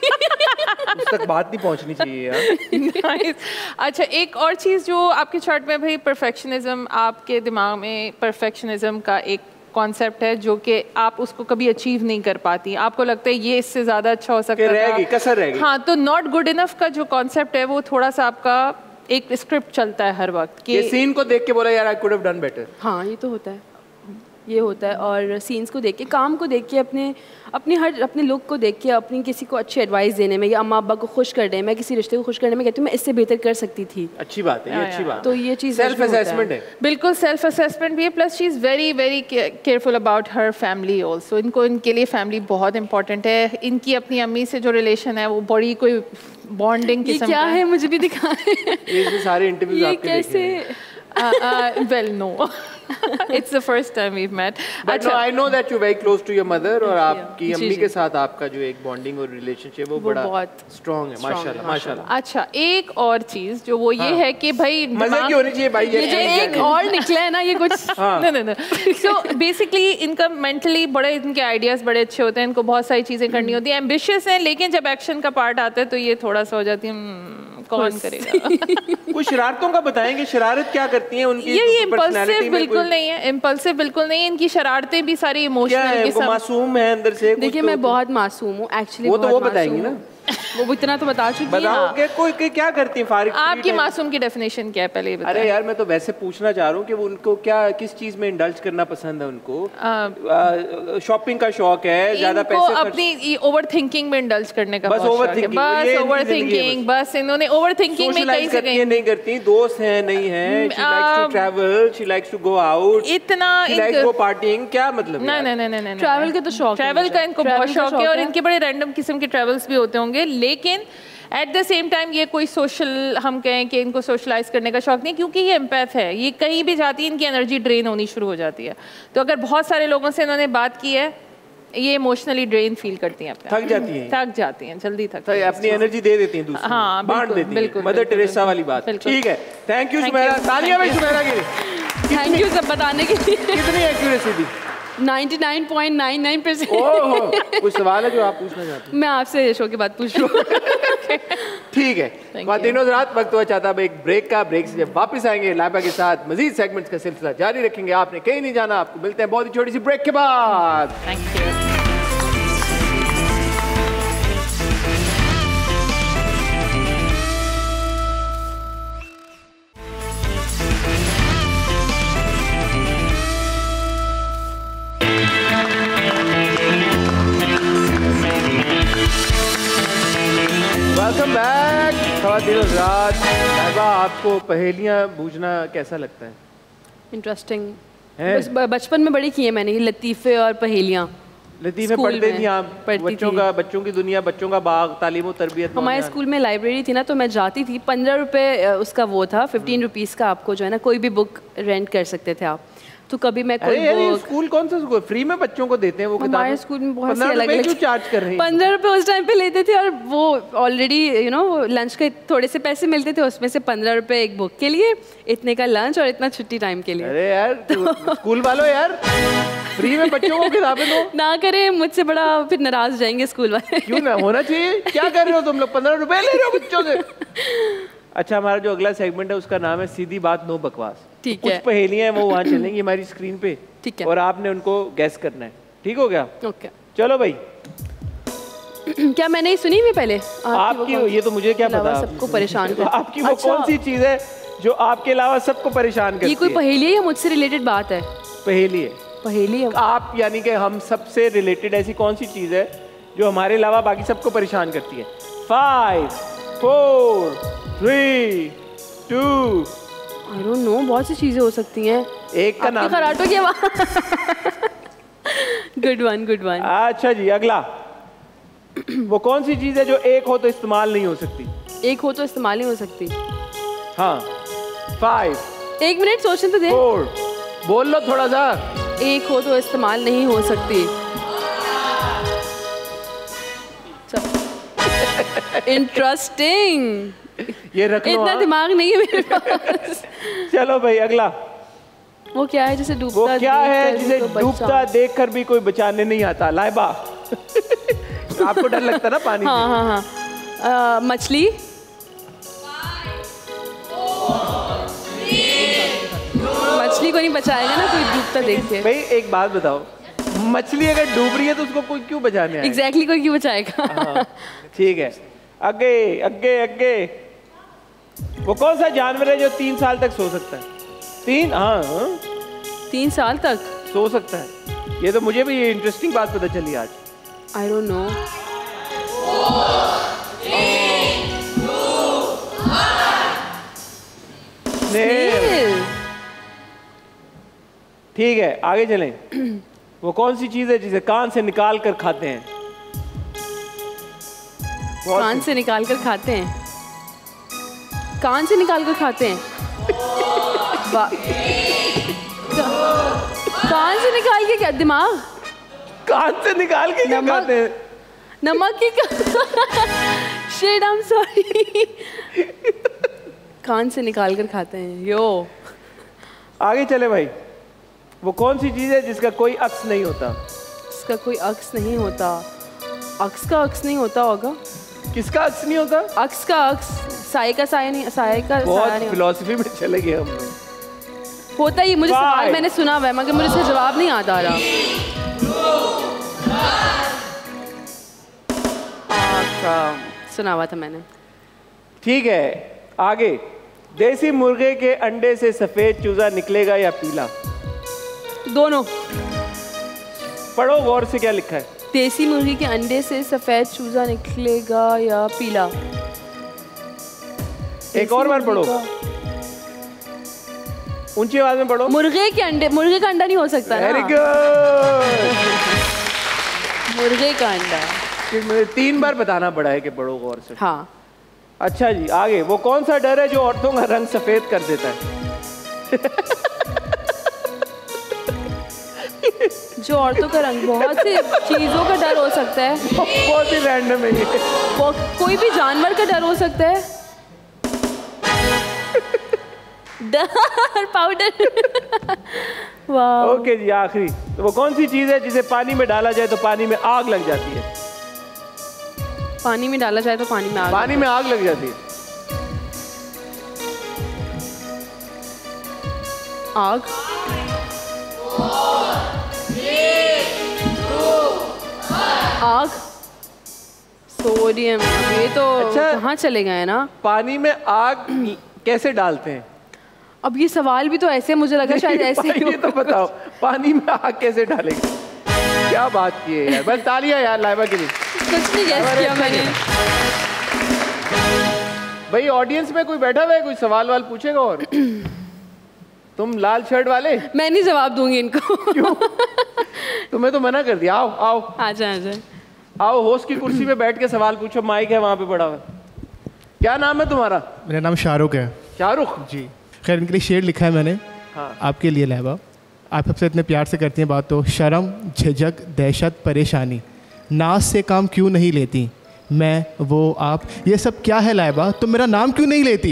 उस तक बात नहीं पहुंचनी चाहिए यार। Nice. अच्छा, एक और चीज़ जो आपके चार्ट में भाई, परफेक्शनिज्म, आपके दिमाग में परफेक्शनिज्म का एक कॉन्सेप्ट है जो कि आप उसको कभी अचीव नहीं कर पाती, आपको लगता है ये इससे ज़्यादा अच्छा हो सकता रहेगी, कसर रहेगी। हाँ, तो नॉट गुड इनफ का जो कॉन्सेप्ट है वो थोड़ा सा आपका एक स्क्रिप्ट चलता है हर वक्त कि ये सीन को देख के बोला यार I could have done better. हाँ, ये तो होता है, ये होता है। और सीन्स को देख के, काम को देख के, अपने लुक को देख के, अपनी किसी को अच्छी एडवाइस देने में या अम्मा अब्बा को खुश करने में, किसी रिश्ते को खुश करने में कहती हूँ मैं इससे बेहतर कर सकती थी। अच्छी बात है, ये अच्छी बात। तो ये चीज़ सेल्फ असेसमेंट है। बिल्कुल सेल्फ असेसमेंट भी है, plus she is very very careful about her family also. इनके लिए फैमिली बहुत इंपॉर्टेंट है। इनकी अपनी अम्मी से जो रिलेशन है वो बड़ी कोई बॉन्डिंग किस्म क्या है, मुझे भी दिखाएं। ये सारे इंटरव्यूज ये आपके कैसे? well no it's the first time we've met. But no, I know that you're very close to your mother और आपकी जी, अम्मी जी। के साथ आपका जो एक बॉन्डिंग और रिलेशनशिप वो बड़ा बहुत स्ट्रॉन्ग है, माशाल्लाह माशाल्लाह। अच्छा, एक और चीज जो वो ये है कि भाई मजे की होनी चाहिए भाई। ये जो एक और निकला है ना, ये कुछ no. So basically इनका मेंटली बड़े, इनके आइडियाज बड़े अच्छे होते हैं, इनको बहुत सारी चीजें करनी होती हैं, एम्बिशियस हैं, लेकिन जब एक्शन का पार्ट आता है तो ये थोड़ा सा हो जाती है कौन करेगा। कुछ शरारतों का बताएंगे, शरारत क्या करती हैं उनकी? ये इम्पल्सिव बिल्कुल नहीं है, इम्पल्सिव बिल्कुल नहीं है, इनकी शरारतें भी सारी इमोशनल किस्म। मासूम है अंदर से। देखिए मैं बहुत मासूम हूँ एक्चुअली। वो तो वो बताएंगी ना, वो इतना तो बता चुकी है। बताओ कि कोई क्या करती है फारिग? आपकी मासूम की डेफिनेशन क्या है पहले ये बताएं। अरे यार मैं तो वैसे पूछना चाह रहा हूँ कि वो उनको क्या, किस चीज में इंडल्ज करना पसंद है उनको? शॉपिंग का शौक है, ज्यादा पैसे अपनी ओवर थिंकिंग में इंडल्ज करने का बस ओवर थिंकिंग, बस ओवर थिंकिंग, बस इन्होंने ओवर थिंकिंग में कहीं से कहीं नहीं करती, दोस्त हैं नहीं है, she likes to travel, she likes to go out, इतना शी लाइक्स गो पार्टिंग, क्या मतलब? नहीं, ट्रैवल का तो शौक, ट्रैवल का इनको बहुत शौक है और इनके बड़े रैंडम किस्म के ट्रैवल्स भी होते होंगे, लेकिन एट द सेम टाइम ये कोई सोशल, हम कहें कि इनको सोशलाइज करने का शौक नहीं, क्योंकि ये एम्पैथ है, ये कहीं भी जाती है इनकी एनर्जी ड्रेन होनी शुरू हो जाती है। तो अगर बहुत सारे लोगों से इन्होंने बात की है, ये इमोशनली ड्रेन फील करती हैं, थक जाती हैं, जल्दी थक अपनी एनर्जी दे देती हैं दूसरों, हाँ, बांट देती हैं, मदर टेरेसा वाली बात। ठीक है, थैंक यू सुमेरा, तालियां भाई सुमेरा की। थैंक यू सब बताने के लिए। कितनी एक्यूरेसी थी? 99.99%। ओहो, कुछ सवाल है जो आप पूछना चाहते हैं? मैं आपसे शो के बाद पूछ रहा हूँ। ठीक है, ख्वातीनो हज़रात, वक्त हुआ चाहता है एक ब्रेक का। ब्रेक से जब वापस आएंगे लाइबा के साथ मजीद सेगमेंट्स का सिलसिला जारी रखेंगे। आपने कहीं नहीं जाना, आपको मिलते हैं बहुत ही छोटी सी ब्रेक के बाद। Thank you. वेलकम बैक ख्वातीनो हज़रात। लाइबा, आपको पहेलियाँ बूझना कैसा लगता है? इंटरेस्टिंग है? बस बचपन में बड़ी की है मैंने, लतीफ़े और पहेलियाँ। लतीफ़े पढ़ते थी आप? बच्चों की दुनिया, बच्चों का बाग, तालीम और तरबियत। हमारे स्कूल में लाइब्रेरी थी ना, तो मैं जाती थी। 15 रुपये उसका वो था, 15 रुपीज़ का आपको जो है ना कोई भी बुक रेंट कर सकते थे आप। तो कभी मैं कोई बुक, स्कूल कौन सा स्कूल फ्री में बच्चों को देते हैं वो किताबें? हमारे स्कूल में बहुत सी अलग क्यों चार्ज कर रहे हैं? 15 रुपये उस टाइम पे लेते थे, और वो ऑलरेडी लंच के थोड़े से पैसे मिलते थे, उसमें से 15 रुपये एक बुक के लिए, इतने का लंच और इतना छुट्टी टाइम के लिए। अरे यार स्कूल वालों यार, फ्री में बच्चों को किताबें दो ना करें, मुझसे बड़ा फिर नाराज जाएंगे स्कूल वाले। क्यों ना होना चाहिए? क्या कर रहे हो तुम लोग? 15 रुपए ले रहे हो बच्चों से। अच्छा, हमारा जो अगला सेगमेंट है उसका नाम है सीधी बात नो बकवास। ठीक कुछ है, पहेलियां हैं वो वहाँ चलेंगी हमारी स्क्रीन पे, ठीक है, और आपने उनको गैस करना है। ठीक हो गया? ओके। चलो भाई। क्या मैंने ही सुनी हुई पहले? आपकी ये तो मुझे क्या पता, सबको परेशान करती। आपकी वो कौन सी चीज है जो आपके अलावा सबको परेशान करती है? ये कोई पहेली है या मुझसे रिलेटेड बात है? पहेली है। पहेली है? आप यानी कि हम सबसे रिलेटेड ऐसी कौन सी चीज है जो हमारे अलावा बाकी सबको परेशान करती है? 5 4 3 2 आई डोंट नो, बहुत सी चीजें हो सकती हैं। एक का नाम खराटो की आवाज। Good one, good one. अच्छा जी, अगला। वो कौन सी चीज है जो एक हो तो इस्तेमाल नहीं हो सकती? एक हो तो इस्तेमाल नहीं हो सकती। हाँ। 5 एक मिनट सोचने तो दे। 4 बोल लो थोड़ा सा। एक हो तो इस्तेमाल नहीं हो सकती। इंटरेस्टिंग। ये रख लो। इतना दिमाग नहीं है मेरे पास। चलो भाई, अगला। वो क्या है जिसे डूबता वो क्या है देखकर जिसे भी कोई डूबता देखकर भी कोई बचाने नहीं आता? लाइबा आपको डर लगता ना पानी से? हाँ हाँ हाँ। मछली। मछली को नहीं बचाएगा ना कोई डूबता देख के। भाई एक बात बताओ, मछली अगर डूब रही है तो उसको कोई क्यों बचाने आएगा? एग्जैक्टली कोई क्यों बचाएगा? हाँ, ठीक है। आगे आगे आगे। वो कौन सा जानवर है जो 3 साल तक सो सकता है? 3? हाँ 3 साल तक सो सकता है। ये तो मुझे भी इंटरेस्टिंग बात पता चली आज। I don't know. ठीक है आगे चलें। वो कौन सी चीज है जिसे कान से निकाल कर खाते हैं? कान से निकाल कर खाते हैं? कान से निकाल कर खाते हैं? कान से निकाल के क्या? दिमाग? कान से निकाल के क्या खाते हैं? नमक की शिट आई एम सॉरी। कान से निकाल कर खाते हैं। यो आगे चले भाई। वो कौन सी चीज है जिसका कोई अक्स नहीं होता? इसका कोई अक्स नहीं होता? अक्स का अक्स नहीं होता होगा? किसका अक्स नहीं होता? अक्स का अक्स, साए का साया नहीं, साए का साया बहुत नहीं फिलॉसफी में चले गए हम लोग। होता ही। मुझे सवाल मैंने सुना हुआ है मगर मुझे इसका जवाब नहीं याद आ रहा। सुना हुआ था मैंने। ठीक है आगे। देसी मुर्गे के अंडे से सफेद चूजा निकलेगा या पीला? दोनों। पढ़ो गौर से क्या लिखा है। देसी मुर्गी के अंडे से सफेद चूजा निकलेगा या पीला? एक और बार पढ़ो, ऊंची आवाज में पढ़ो। मुर्गे के अंडे, मुर्गे का अंडा नहीं हो सकता। Very good. मुर्गे का अंडा। मुझे 3 बार बताना पड़ा है कि पढ़ो गौर से। हाँ। अच्छा जी आगे। वो कौन सा डर है जो औरतों का रंग सफेद कर देता है? जो औरतों का रंग, बहुत सी चीजों का डर हो सकता है। बहुत ही रैंडम है ये। कोई भी जानवर का डर हो सकता है। डर पाउडर। वाह। ओके जी आखिरी। तो वो कौन सी चीज है जिसे पानी में डाला जाए तो पानी में आग लग जाती है? पानी में डाला जाए तो पानी में आग। पानी में आग लग जाती है। आग। आग। सोडियम। ये तो अच्छा, कहाँ चले गए ना? पानी में आग कैसे डालते हैं? अब ये सवाल भी तो ऐसे मुझे लगा शायद ऐसे ही ये तो बताओ पानी में आग कैसे डालेंगे? क्या बात की है यार। बस तालियां यार लाइबा के लिए। कुछ नहीं गैस किया मैंने। भाई ऑडियंस में कोई बैठा हुआ है, कोई सवाल वाल पूछेगा? और तुम लाल शर्ट वाले? मैं नहीं जवाब दूंगी इनको। क्यों? तुम्हें तो मना कर दिया। आओ आओ आजा आजा। आओ होस्ट की कुर्सी पे बैठ के सवाल पूछो। माइक है वहाँ पे पड़ा हुआ। क्या नाम है तुम्हारा? मेरा नाम शाहरुख है। शाहरुख जी। खैर इनके लिए शेर लिखा है मैंने। हाँ। आपके लिए लाइबा। आप सबसे इतने प्यार से करती हैं बात तो शर्म झिझक दहशत परेशानी नाज से काम क्यों नहीं लेती? मैं वो आप ये सब क्या है लाइबा? तुम मेरा नाम क्यों नहीं लेती?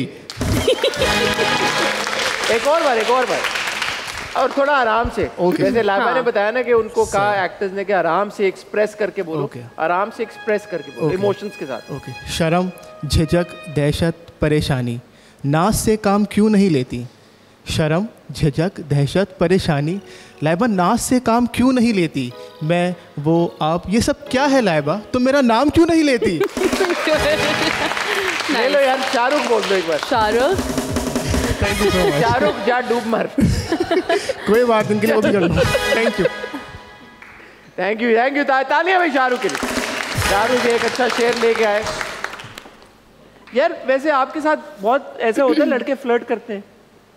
एक और बार और थोड़ा आराम से। जैसे लाइबा ने बताया ना कि उनको कहा एक्टर्स ने कि आराम से एक्सप्रेस करके बोलो। आराम से एक्सप्रेस करके बोलो इमोशंस के साथ। ओके। शर्म झिझक दहशत परेशानी नाज से काम क्यों नहीं लेती? शर्म झिझक दहशत परेशानी लाइबा नाज से काम क्यों नहीं लेती? मैं वो आप ये सब क्या है लाइबा? तुम मेरा नाम क्यों नहीं लेती? ले लो यार। शाहरुख बोल दो एक बार। Shahrukh. Thank you so much. Shahrukh जा डूब मर। कोई बात नहीं, वो भी कर लो। Thank you. तालियां भाई शाहरुख के लिए। शाहरुख एक अच्छा शेर लेके आए। यार वैसे आपके साथ बहुत ऐसे होता है लड़के फ्लर्ट करते हैं?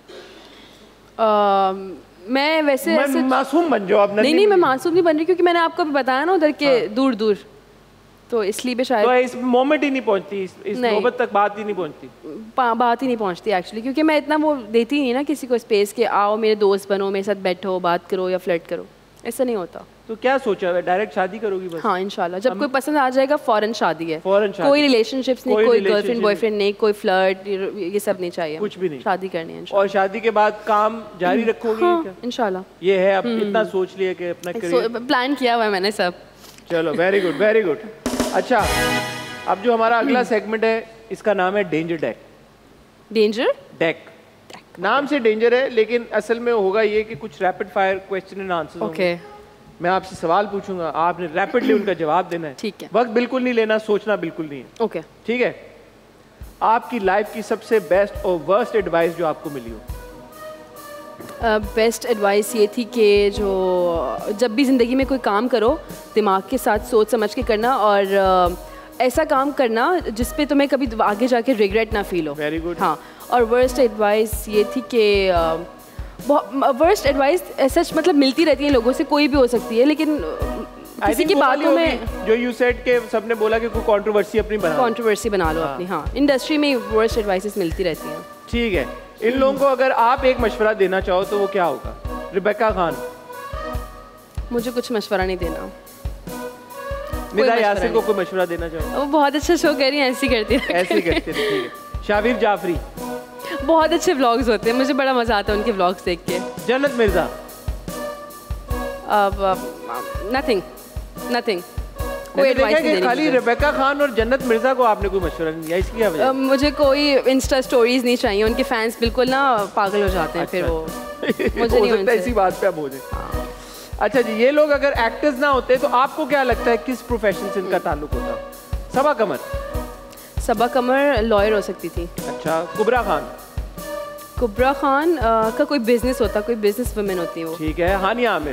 मैं वैसे ऐसे मासूम बन जाओ आप। नहीं मैं मासूम नहीं बन रही क्योंकि मैंने आपको भी बताया ना उधर के दूर दूर, तो इसलिए भी शायद तो इस मोमेंट ही नहीं पहुंचती, इस नौबत तक बात ही नहीं पहुंचती। बात ही नहीं पहुंचती एक्चुअली, क्योंकि मैं इतना वो देती नहीं ना किसी को स्पेस के आओ मेरे दोस्त बनो, मेरे साथ बैठो बात करो या फ्लर्ट करो, ऐसा नहीं होता। तो क्या सोचा है, डायरेक्ट शादी करोगी बस? हाँ इंशाल्लाह, जब कोई पसंद आ जाएगा फौरन शादी है। फौरन शादी, कोई रिलेशनशिप्स नहीं, कोई relationship गर्लफ्रेंड बॉयफ्रेंड नहीं, कोई फ्लर्ट, ये सब नहीं चाहिए, कुछ भी नहीं, शादी करनी है। और शादी के बाद काम जारी रखोगी? हाँ, इंशाल्लाह। ये है, अब इतना सोच लिया कि अपना करियर प्लान किया हुआ है मैंने सब। चलो वेरी गुड वेरी गुड। अच्छा, अब जो हमारा अगला सेगमेंट है इसका नाम है डेंजर डेक। डेंजर डेक नाम से डेंजर है, लेकिन असल में होगा ये कि कुछ rapid fire question and answer okay. मैं आपसे सवाल पूछूंगा, आपने रैपिडली उनका जवाब देना है। ठीक है। वक्त बिल्कुल नहीं लेना, सोचना बिल्कुल नहीं है। ओके ठीक है। आपकी लाइफ की सबसे बेस्ट और वर्स्ट एडवाइस जो आपको मिली हो? बेस्ट एडवाइस ये थी कि जो जब भी ज़िंदगी में कोई काम करो दिमाग के साथ सोच समझ के करना, और ऐसा काम करना जिस पे तुम्हें कभी आगे जाके रिग्रेट ना फील हो। Very good. हाँ, और वर्स्ट एडवाइस ये थी कि वर्स्ट एडवाइस ऐसा मतलब मिलती रहती है लोगों से, कोई भी हो सकती है, लेकिन किसी की बातों में जो यू सेड के सबने बोला कि कोई कंट्रोवर्सी अपनी बना लो अपनी। हाँ, इंडस्ट्री में वर्स्ट एडवाइसेस मिलती रहती हैं। ठीक है। इन लोगों को अगर आप एक मशवरा देना चाहो तो वो क्या होगा? रिबेका खान। मुझे कुछ मशवरा नहीं देना। निदा यासिर को कोई मशवरा देना चाहो? वो बहुत अच्छा शो कर रही है, ऐसी करती है। ऐसे करते हैं, ठीक है। शाबिर जाफरी। बहुत अच्छे व्लॉग्स होते हैं, मुझे बड़ा मजा आता है उनके व्लॉग्स देख के। जन्नत मिर्जा। नथिंग कोई एडवाइस नहीं देनी। खाली रिबेका खान और जन्नत मिर्जा को आपने कोई मशवरा नहीं दिया, इसकी क्या वजह? मुझे कोई इंस्टा स्टोरीज नहीं चाहिए, उनके फैंस बिल्कुल ना पागल हो जाते हैं। फिर वो मुझे नहीं सकता इसी बात पे आप हो जाए। अच्छा जी, ये लोग अगर एक्टर्स ना होते तो आपको क्या लगता है किस प्रोफेशन से इनका ताल्लुक होता? सबा कमर। सबा कमर लॉयर हो सकती थी। अच्छा, कुबरा खान। कुबरा खान का कोई बिजनेस होता, कोई बिजनेस वुमेन होती है वो। ठीक है। हानिया आमिर।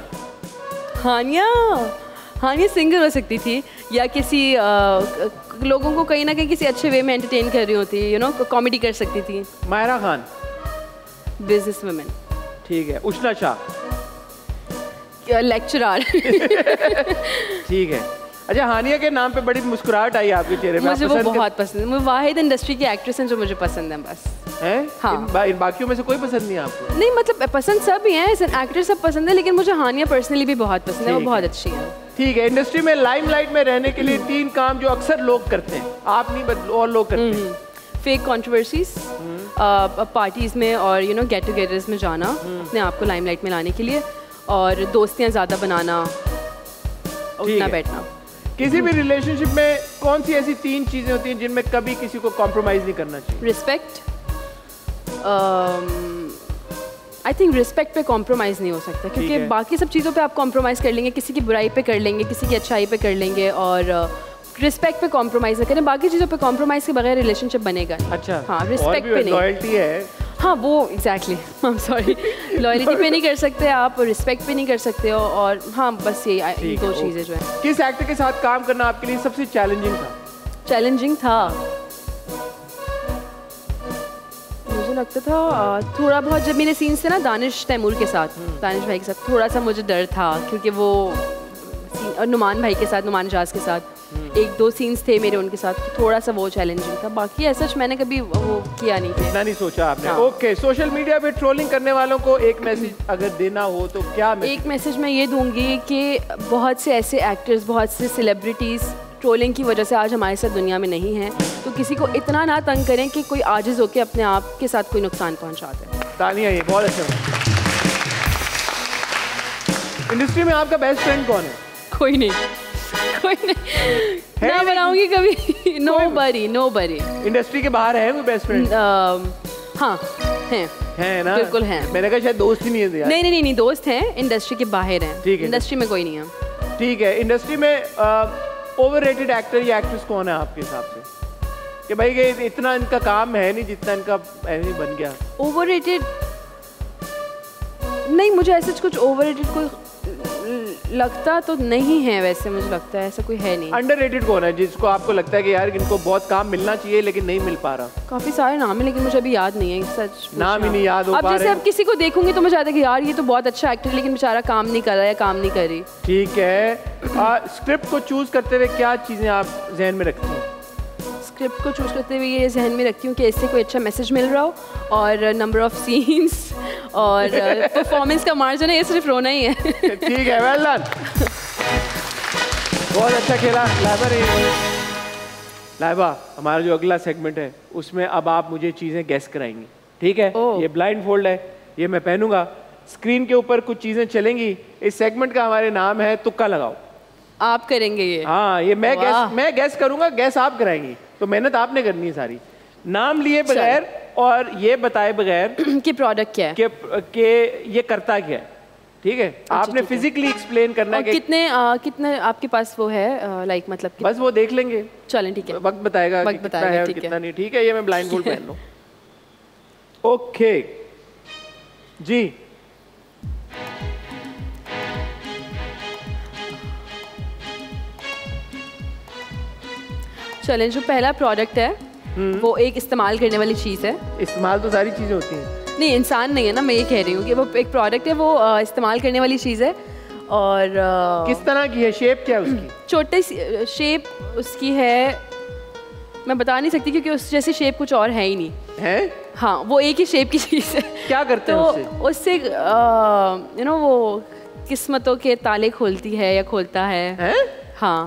हानिया सिंगर हो सकती थी, या किसी लोगों को कहीं ना कहीं किसी अच्छे वे में एंटरटेन कर रही होती, यू नो, कॉमेडी कर सकती थी। मायरा खान। Business women. ठीक है। उष्णा शाह। लेक्चरर। ठीक है। अच्छा, हानिया के नाम पे बड़ी मुस्कुराहट आई आपके चेहरे पे। मुझे वो बहुत पसंद है। मैं वाहिद इंडस्ट्री की एक्ट्रेस हैं जो मुझे पसंद है बस। हैं? हाँ। इन बाकियों में से कोई पसंद नहीं आपको? नहीं, मतलब पसंद सब ही हैं, एज एन एक्टर सब पसंद है, लेकिन मुझे हानिया पर्सनली भी बहुत पसंद है, वो बहुत अच्छी है। ठीक है। इंडस्ट्री में लाइमलाइट में रहने के लिए 3 काम जो अक्सर लोग करते हैं, आप नहीं बट और लोग करते हैं। फेक कंट्रोवर्सीज पार्टीज में और यू नो गेट टुगेदर्स में जाना अपने आप को लाइमलाइट में लाने के लिए, और दोस्तियां ज़्यादा बनाना, उठना बैठना। किसी भी रिलेशनशिप में कौन सी ऐसी 3 चीज़ें होती हैं जिनमें कभी किसी को कॉम्प्रोमाइज़ नहीं करना चाहिए? रिस्पेक्ट। आई थिंक रिस्पेक्ट पे कॉम्प्रोमाइज़ नहीं हो सकता, क्योंकि बाकी सब चीज़ों पे आप कॉम्प्रोमाइज़ कर लेंगे, किसी की बुराई पे कर लेंगे, किसी की अच्छाई पे कर लेंगे, और रिस्पेक्ट पे कॉम्प्रोमाइज़ ना करें। बाकी चीज़ों पे कॉम्प्रोमाइज़ के बगैर रिलेशनशिप बनेगा। अच्छा। हाँ, रिस्पेक्ट पे नहीं। लॉयल्टी है। हाँ, वो exactly, I am sorry, loyalty पे नहीं कर सकते आप, रिस्पेक्ट पे नहीं कर सकते हो, और हाँ बस ये 2 चीज़ें जो है। किस एक्टर के साथ काम करना आपके लिए सबसे चैलेंजिंग था? चैलेंजिंग था, मुझे लगता था थोड़ा बहुत, जब मेरे सीन्स थे ना दानिश तैमूर के साथ, दानिश भाई के साथ, थोड़ा सा मुझे डर था, क्योंकि वो और नुमान भाई के साथ, नुमान जाज के साथ 1-2 सीन्स थे मेरे उनके साथ, तो थोड़ा सा वो चैलेंजिंग था। बाकी ऐसा मैंने कभी वो किया नहीं था। इतना नहीं सोचा आपने। ओके। सोशल मीडिया पे ट्रोलिंग करने वालों को एक मैसेज अगर देना हो तो क्या मैसेज? एक मैसेज मैं ये दूंगी कि बहुत से ऐसे एक्टर्स, बहुत से सेलिब्रिटीज़ ट्रोलिंग की वजह से आज हमारे साथ दुनिया में नहीं हैं, तो किसी को इतना ना तंग करें कि कोई आजिज़ होकर अपने आप के साथ कोई नुकसान पहुँचा दे। तालियां, ये बहुत अच्छा। इंडस्ट्री में आपका बेस्ट फ्रेंड कौन है? कोई नहीं ना बनाऊंगी कभी। नोबडी। इंडस्ट्री के बाहर है कोई बेस्ट फ्रेंड? हाँ, है ना? बिल्कुल है। मैंने कहा शायद दोस्त ही नहीं है यार। नहीं, दोस्त हैं, इंडस्ट्री के बाहर हैं। ठीक है। इंडस्ट्री में कोई नहीं है। ठीक है। इंडस्ट्री में ओवररेटेड एक्टर या एक्ट्रेस कौन है आपके हिसाब से, कि भाई ये इतना इनका काम है नहीं जितना इनका ऐसे बन गया? ओवररेटेड नहीं, मुझे ऐसा कुछ ओवररेटेड कोई लगता तो नहीं है, वैसे मुझे लगता है ऐसा कोई है नहीं। अंडररेटेड कौन है जिसको आपको लगता है कि यार इनको बहुत काम मिलना चाहिए लेकिन नहीं मिल पा रहा? काफी सारे नाम है, लेकिन मुझे अभी याद नहीं है, सच नाम ही नहीं याद हो पा रहे। अब जैसे अब किसी को देखूंगी तो मुझे आता है कि यार ये तो बहुत अच्छा एक्टर है, लेकिन बेचारा काम नहीं कर रहा है, काम नहीं कर रही। ठीक है। स्क्रिप्ट को चूज करते हुए क्या चीजें आप जहन में रखती हैं? स्क्रिप्ट को चूज करते हुए ये जहन में रखती हूँ कि इससे कोई अच्छा मैसेज मिल रहा हो, और नंबर ऑफ सीन्स और परफॉर्मेंस का मार्जिन है, ये सिर्फ रोना ही है। ठीक है, वेल डन। बहुत अच्छा खेला लाइबा ने। लाइबा, हमारा जो अगला सेगमेंट है उसमें अब आप मुझे चीजें गेस कराएंगी, ठीक है? ये ब्लाइंड फोल्ड है, ये मैं पहनूंगा, स्क्रीन के ऊपर कुछ चीजें चलेंगी। इस सेगमेंट का हमारे नाम है तुक्का लगाओ। आप करेंगे ये? हाँ, ये मैं गैस करूंगा, गैस आप कराएंगी, तो मेहनत आपने करनी है सारी। नाम लिए बगैर और ये बताए बगैर कि प्रोडक्ट क्या है, कि ये करता क्या है, ठीक है? आपने फिजिकली एक्सप्लेन करना है कि कितने आपके पास वो है, लाइक मतलब बस वो देख लेंगे, चलें ठीक है, वक्त बताएगा कि कितना है और कितना नहीं, ठीक है? ये मैं ब्लाइंड फोल्ड पहन लूं। ओके जी, चलें। जो पहला प्रोडक्ट है वो एक इस्तेमाल करने वाली चीज़ है। इस्तेमाल तो सारी चीजें होती हैं। नहीं, इंसान नहीं है ना, मैं ये कह रही हूँ कि वो एक प्रोडक्ट है, वो इस्तेमाल करने वाली चीज़ है। और किस तरह की है, शेप क्या है उसकी? छोटे शेप उसकी है, मैं बता नहीं सकती क्योंकि उस जैसी शेप कुछ और है ही नहीं है। हाँ, वो एक ही शेप की चीज़ है। क्या करते हैं उससे यू नो वो किस्मतों के ताले खोलती है या खोलता है? हाँ,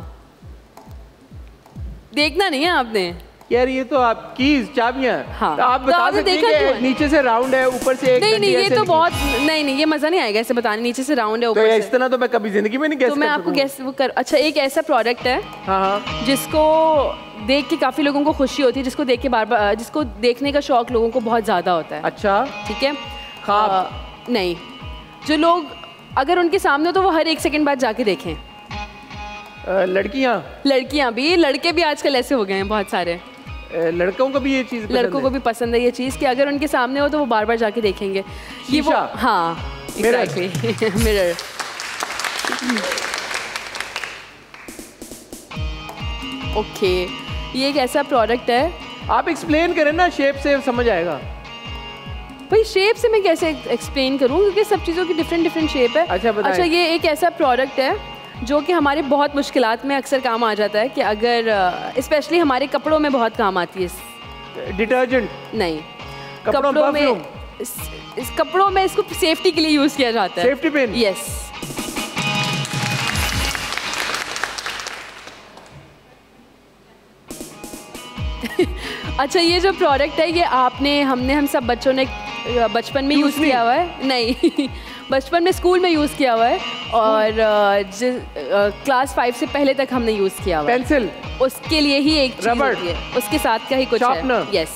देखना नहीं है आपने यार, ये तो आप कीज चाबियां। हाँ, तो आप बता सकते हैं कि नीचे से राउंड है, ऊपर से एक नहीं, ये तो बहुत नहीं, ये मजा नहीं आएगा ऐसे बताने। नीचे से राउंड है, ऊपर तो से इस तरह तो मैं कभी जिंदगी में नहीं गैस कर तो मैं आपको गैस वो कर। अच्छा, एक ऐसा प्रोडक्ट है हाँ, जिसको देख के काफी लोगों को खुशी होती है, जिसको देख के बार-बार, जिसको देखने का शौक लोगों को बहुत ज्यादा होता है। अच्छा, ठीक है? ख्वाब नहीं, जो लोग अगर उनके सामने हो तो वो हर 1 सेकंड बाद जाके देखें। लड़कियां भी, लड़के भी आजकल ऐसे हो गए हैं बहुत सारे। लड़कों को भी ये चीज पसंद है? लड़कों को भी पसंद है ये चीज कि अगर उनके सामने हो तो वो बार बार जाके देखेंगे। ये वो, हाँ, मिरर। ओके, ये एक ऐसा प्रोडक्ट है। आप एक्सप्लेन करें ना, शेप से समझ आएगा। भाई शेप से मैं कैसे एक्सप्लेन करूँ, क्योंकि सब चीज़ों की डिफरेंट शेप है। अच्छा, ये एक ऐसा प्रोडक्ट है जो कि हमारे बहुत मुश्किलात में अक्सर काम आ जाता है, कि अगर स्पेशली हमारे कपड़ों में बहुत काम आती है। डिटर्जेंट? नहीं, कपड़ों में, इस कपड़ों में इसको सेफ्टी के लिए यूज किया जाता है। Safety pin? यस। अच्छा, ये जो प्रोडक्ट है ये हम सब बच्चों ने बचपन में यूज किया हुआ है। नहीं, बचपन में स्कूल में यूज किया हुआ है, और क्लास 5 से पहले तक हमने यूज किया हुआ है। पेंसिल? उसके लिए ही एक चीज होती है, उसके साथ का ही कुछ है। यस,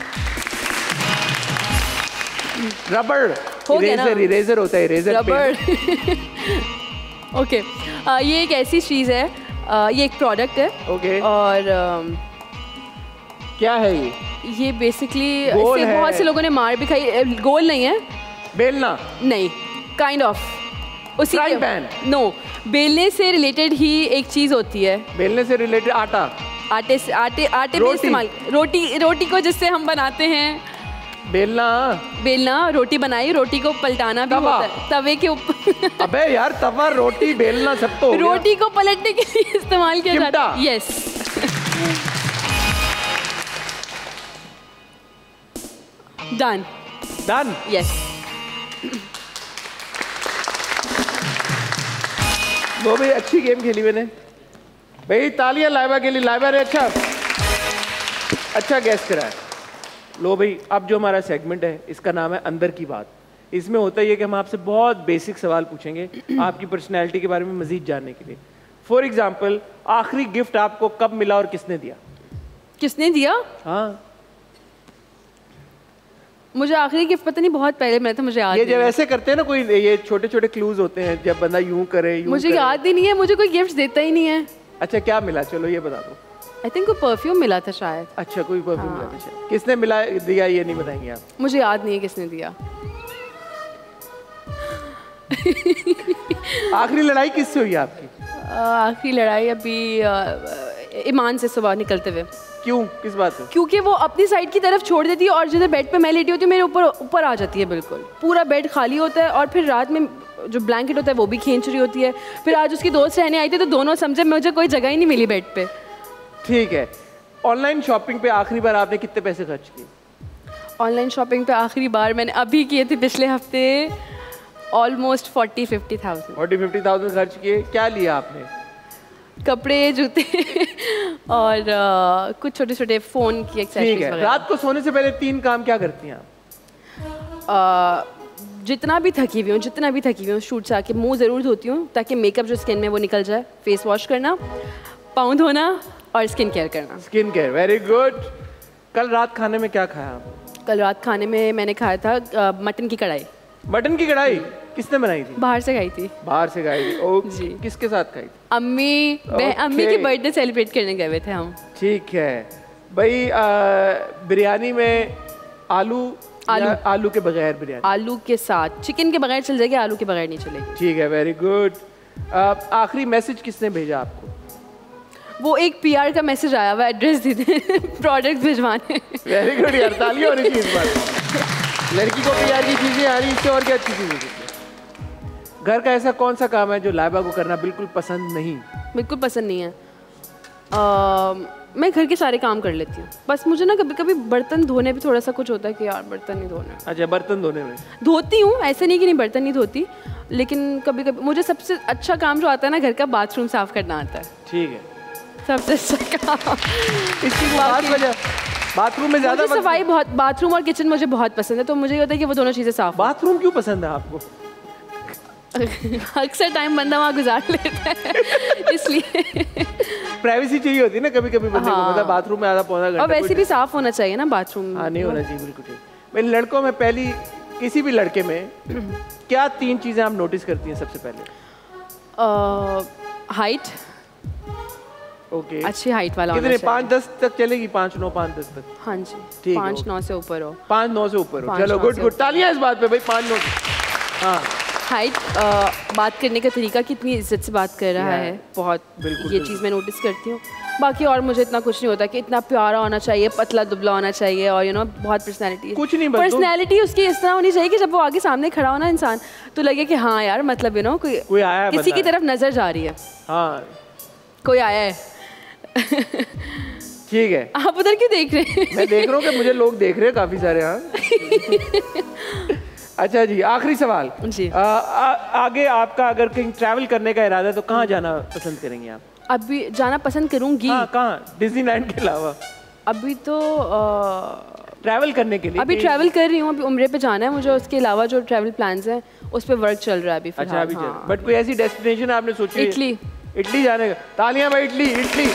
रबड़ हो गया ना? इरेजर होता है, इरेजर रबड़। ओके, ये एक ऐसी चीज है, ये एक प्रोडक्ट है। ओके, और क्या है ये बेसिकली इससे बहुत से लोगों ने मार भी खाई। गोल नहीं है। बेलना? नहीं, काइंड ऑफ उसी फ्राइंग पैन? नो, बेलने से रिलेटेड ही एक चीज होती है। बेलने से रिलेटेड? आटे में इस्तेमाल, रोटी को जिससे हम बनाते हैं। बेलना, रोटी बनाई, रोटी को पलटाना भी होता है तवे के ऊपर। अबे यार, तवा, रोटी, बेलना सब तो रोटी को पलटने के लिए इस्तेमाल किया जाता है। यस। डन। यस। वो भी अच्छी गेम खेली मैंने भाई। तालियां लाइबा के लिए। लाइबा ने अच्छा गैस करा है। लो भाई, अब जो हमारा सेगमेंट है इसका नाम है अंदर की बात। इसमें होता ही है कि हम आपसे बहुत बेसिक सवाल पूछेंगे आपकी पर्सनैलिटी के बारे में मजीद जानने के लिए। फॉर एग्जाम्पल, आखिरी गिफ्ट आपको कब मिला और किसने दिया? किसने दिया? हाँ, मुझे आखिरी गिफ्ट पता नहीं, बहुत पहले मिला था, मुझे याद ये जब ऐसे करते हैं ना, कोई ये छोटे छोटे क्लूज होते हैं, जब बंदा यूं करे, मुझे याद ही नहीं है, मुझे कोई गिफ्ट देता ही नहीं है। अच्छा, क्या मिला? चलो ये बता दो। आई थिंक कोई परफ्यूम मिला था शायद। अच्छा, कोई परफ्यूम मिला था। किसने दिया ये नहीं बताएंगे आप? मुझे याद नहीं है किसने दिया। आखिरी लड़ाई किससे हुई आपकी? आखिरी लड़ाई अभी ईमान से सुबह निकलते हुए। क्यों? किस बात पे? क्योंकि वो अपनी साइड की तरफ छोड़ देती है और जिधर बेड पे मैं लेटी होती हूँ मेरे ऊपर आ जाती है। बिल्कुल पूरा बेड खाली होता है और फिर रात में जो ब्लैंकेट होता है वो भी खींच रही होती है। फिर आज उसकी दोस्त रहने आई थी तो दोनों समझे मुझे कोई जगह ही नहीं मिली बेड पे। ठीक है। ऑनलाइन शॉपिंग पे आखिरी बार आपने कितने पैसे खर्च किए? ऑनलाइन शॉपिंग पे आखिरी बार मैंने अभी किए थे पिछले हफ्ते, ऑलमोस्ट 40-50,000। 40-50,000 खर्च किए। क्या लिया आपने? कपड़े, जूते और कुछ छोटे छोटे फ़ोन की ठीक एक्सेसरीज है। वगैरह। रात को सोने से पहले 3 काम क्या करती हैं आप? जितना भी थकी हुई हूँ शूट से आके मुंह ज़रूर धोती हूँ ताकि मेकअप जो स्किन में वो निकल जाए। फेस वॉश करना, पाँव धोना और स्किन केयर करना। Skin care, very good. कल रात खाने में क्या खाया आप? कल रात खाने में मैंने खाया था मटन की कढ़ाई। मटन की कढ़ाई किसने बनाई थी? बाहर से खाई थी। बाहर से खाई थी। ओ जी। किसके साथ खाई थी? अम्मी की बर्थडे सेलिब्रेट करने गए हुए थे हम। ठीक है भाई। बिरयानी में आलू के बगैर बिरयानी? आलू के साथ। चिकन के बगैर चल जाएगी, आलू के बगैर नहीं चलेगी। ठीक है, वेरी गुड। आखिरी मैसेज किसने भेजा आपको? वो एक पीआर का मैसेज आया हुआ, एड्रेस दे दे प्रोडक्ट भिजवाने। वेरी गुड यार, तालियां होनी चाहिए इस बात। लड़की को पीआर की चीजें आ रही, इससे और क्या अच्छी चीजें। घर का ऐसा कौन सा काम है जो लाइबा को करना बिल्कुल पसंद नहीं? बिल्कुल पसंद नहीं है। मैं घर के सारे काम कर लेती हूँ, बस मुझे ना कभी कभी बर्तन धोने भी थोड़ा सा कुछ होता है कि यार बर्तन नहीं धोने। अच्छा, बर्तन धोने में धोती हूँ, ऐसे नहीं कि नहीं बर्तन नहीं धोती, लेकिन कभी कभी मुझे सबसे अच्छा काम जो आता है ना घर का, बाथरूम साफ करना आता है। ठीक है, सबसे अच्छा काम। इसकी खास वजह बाथरूम में ज्यादा मुझे सफाई बहुत, बाथरूम और किचन मुझे बहुत पसंद है, तो मुझे ये होता है कि वो दोनों चीज़ें साफ। बाथरूम क्यों पसंद है आपको? अक्सर टाइम बंदा वहाँ गुजार लेता है इसलिए। प्राइवेसी चाहिए होती है ना कभी कभी बंदे को, मतलब बाथरूम में आधा पौधा घंटा। और वैसे भी साफ होना चाहिए ना बाथरूम। हाँ, नहीं होना चाहिए बिल्कुल ठीक। भाई लड़कों में पहली, किसी भी लड़के में क्या 3 चीजें आप नोटिस करती हैं सबसे पहले? हाइट। ओके, अच्छी हाइट वाला होना कितने? चाहिए। 5-10 तक चलेगी? 5-9, 5-10 तक? हाँ जी, ठीक है, 5-9 से ऊपर हो। 5-9 से ऊपर हो, 5-9 चलो गुड से गुड, ऊपर। तालियां इस बात पे भाई। 5-9। हाँ, हाइट, बात करने का तरीका, कितनी इज्जत से बात कर रहा है, बहुत बिल्कुल, ये चीज़ मैं नोटिस करती हूँ। बाकी और मुझे इतना कुछ नहीं होता कि इतना प्यारा होना चाहिए, पतला दुबला होना चाहिए, और बहुत पर्सनैलिटी। कुछ नहीं, पर्सनैलिटी उसकी इस तरह होनी चाहिए कि जब वो आगे सामने खड़ा हो ना इंसान, तो लगे कि हाँ यार, मतलब कोई आया है, किसी की तरफ नजर जा रही है। हाँ, कोई आया है। ठीक है। आप उधर क्यों देख रहे हैं? मैं देख रहा हूँ कि मुझे लोग देख रहे हैं काफी सारे। हाँ अच्छा जी, आखिरी सवाल जी। आगे आपका अगर कहीं ट्रैवल करने का इरादा है तो कहाँ जाना पसंद करेंगे आप? अभी जाना पसंद करूंगी। हाँ, कहाँ? डिज्नीलैंड के अलावा अभी तो ट्रैवल करने के लिए? अभी ट्रैवल कर रही हूँ, अभी उम्रे पे जाना है मुझे, उसके अलावा जो ट्रैवल प्लान्स हैं उस पर वर्क चल रहा है अभी फिलहाल। अच्छा, अभी हाँ। बट कोई ऐसी डेस्टिनेशन आपने सोची? इटली। इटली जाने का? तालियां भाई। इटली इटली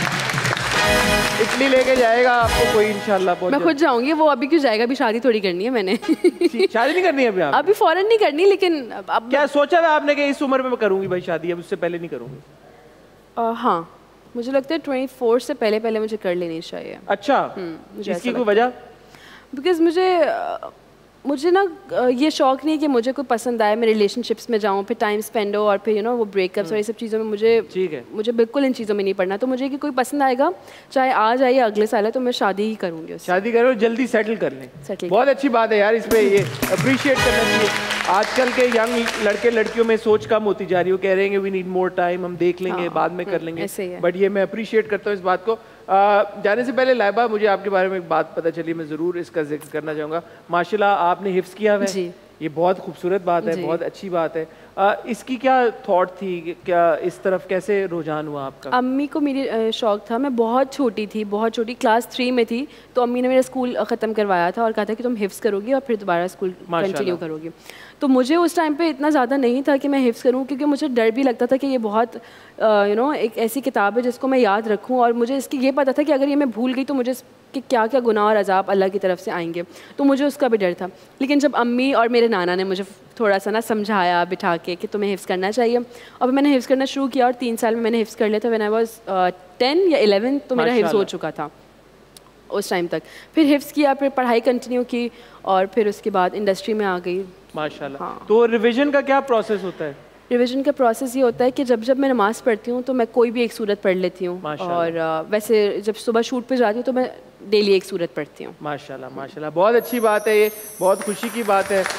इटली लेके जाएगा आपको कोई इंशाल्लाह। मैं खुद जाऊंगी, वो अभी क्यों जाएगा, अभी शादी थोड़ी करनी है मैंने। शादी नहीं करनी है अभी? अभी फौरन नहीं करनी, लेकिन अब क्या सोचा है आपने कि इस उम्र में मैं करूंगी भाई शादी, अब उससे पहले नहीं करूंगी? हाँ, मुझे लगता है 24 से पहले पहले मुझे कर लेनी चाहिए। अच्छा, मुझे इसकी कोई वजह? बिकॉज मुझे ना ये शौक नहीं है कि मुझे कोई पसंद आए, मैं रिलेशनशिप्स में जाऊँ, फिर टाइम स्पेंड हो, और फिर वो ब्रेकअप्स और ये सब चीज़ों में मुझे बिल्कुल इन चीज़ों में नहीं पड़ना। तो मुझे कि कोई पसंद आएगा, चाहे आज आए या अगले साल है, तो मैं शादी ही करूँगी। शादी करो, जल्दी सेटल कर लें। बहुत अच्छी बात है यार, इस पे ये अप्रिशिएट करना चाहिए। आजकल के यंग लड़के लड़कियों में सोच कम होती जा रही है, कह रहे हैं वी नीड मोर टाइम, हम देख लेंगे, बाद में कर लेंगे। बट ये मैं अप्रिशिएट करता हूँ इस बात को। जाने से पहले लाइबा, मुझे आपके बारे में एक बात पता चली, मैं ज़रूर इसका जिक्र करना चाहूँगा। माशाल्लाह आपने हिफ्ज़ किया हुआ है, ये बहुत खूबसूरत बात है, बहुत अच्छी बात है। इसकी क्या थॉट थी, क्या इस तरफ कैसे रुझान हुआ आपका? अम्मी को मेरी शौक था, मैं बहुत छोटी थी, बहुत छोटी, क्लास 3 में थी, तो अम्मी ने मेरा स्कूल ख़त्म करवाया था और कहा था कि तुम हिफ्ज़ करोगी और फिर दोबारा स्कूल कंटिन्यू करोगी। तो मुझे उस टाइम पे इतना ज़्यादा नहीं था कि मैं हिफ्ज़ करूँ, क्योंकि मुझे डर भी लगता था कि ये बहुत एक ऐसी किताब है जिसको मैं याद रखूँ, और मुझे इसकी ये पता था कि अगर ये मैं भूल गई तो मुझे कि क्या क्या गुनाह और अजाब अल्लाह की तरफ से आएंगे, तो मुझे उसका भी डर था। लेकिन जब अम्मी और मेरे नाना ने मुझे थोड़ा सा ना समझाया बिठा के कि तुम्हें हिफ्ज़ करना चाहिए, और मैंने हिफ्ज़ करना शुरू किया, और 3 साल में मैंने हिफ्ज़ कर लिया था। व्हेन आई वाज 10 या 11 तो मेरा हिफ्ज़ हो चुका था उस टाइम तक। फिर हिफ्ज़ किया, फिर पढ़ाई कंटिन्यू की, और फिर उसके बाद इंडस्ट्री में आ गई। माशाल्लाह। हाँ। तो रिविजन का क्या प्रोसेस होता है? रिवीजन का प्रोसेस ये होता है कि जब मैं नमाज़ पढ़ती हूँ तो मैं कोई भी एक सूरत पढ़ लेती हूँ, और वैसे जब सुबह शूट पे जाती हूँ तो मैं डेली एक सूरत पढ़ती हूँ। माशाल्लाह माशाल्लाह, बहुत अच्छी बात है, ये बहुत खुशी की बात है।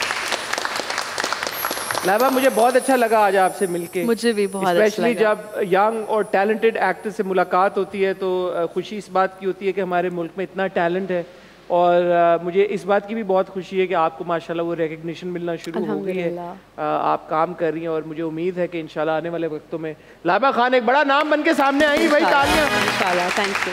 लाइबा, मुझे बहुत अच्छा लगा आज आपसे मिलके। मुझे भी बहुत अच्छा लगा। स्पेशली जब यंग और टैलेंटेड एक्टर से मुलाकात होती है तो खुशी इस बात की होती है कि हमारे मुल्क में इतना टैलेंट है और मुझे इस बात की भी बहुत खुशी है कि आपको माशाल्लाह वो रिकग्निशन मिलना शुरू हो गई है। आप काम कर रही हैं और मुझे उम्मीद है कि इंशाल्लाह आने वाले वक्तों में लाइबा खान एक बड़ा नाम बन के सामने आएंगी भाई। तालियां इंशाल्लाह, थैंक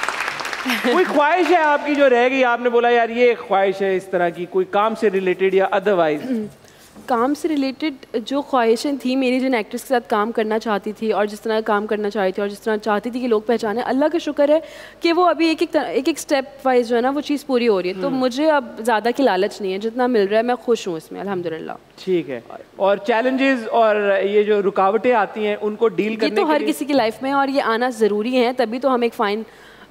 यू। कोई ख्वाहिश है आपकी जो रह गई, आपने बोला यार ये एक ख्वाहिश है इस तरह की, कोई काम से रिलेटेड या अदरवाइज? काम से रिलेटेड जो ख्वाहिशें थी मेरी, जिन एक्ट्रेस के साथ काम करना चाहती थी और जिस तरह काम करना चाहती थी और जिस तरह चाहती थी कि लोग पहचाने, अल्लाह का शुक्र है कि वो अभी एक एक स्टेप वाइज जो है ना वो चीज़ पूरी हो रही है। तो मुझे अब ज़्यादा की लालच नहीं है, जितना मिल रहा है मैं खुश हूँ इसमें अल्हम्दुलिल्लाह। ठीक है। और चैलेंजेस और ये जो रुकावटें आती हैं उनको डील करने ये तो हर किसी की लाइफ में और ये आना ज़रूरी है, तभी तो हम एक फ़ाइन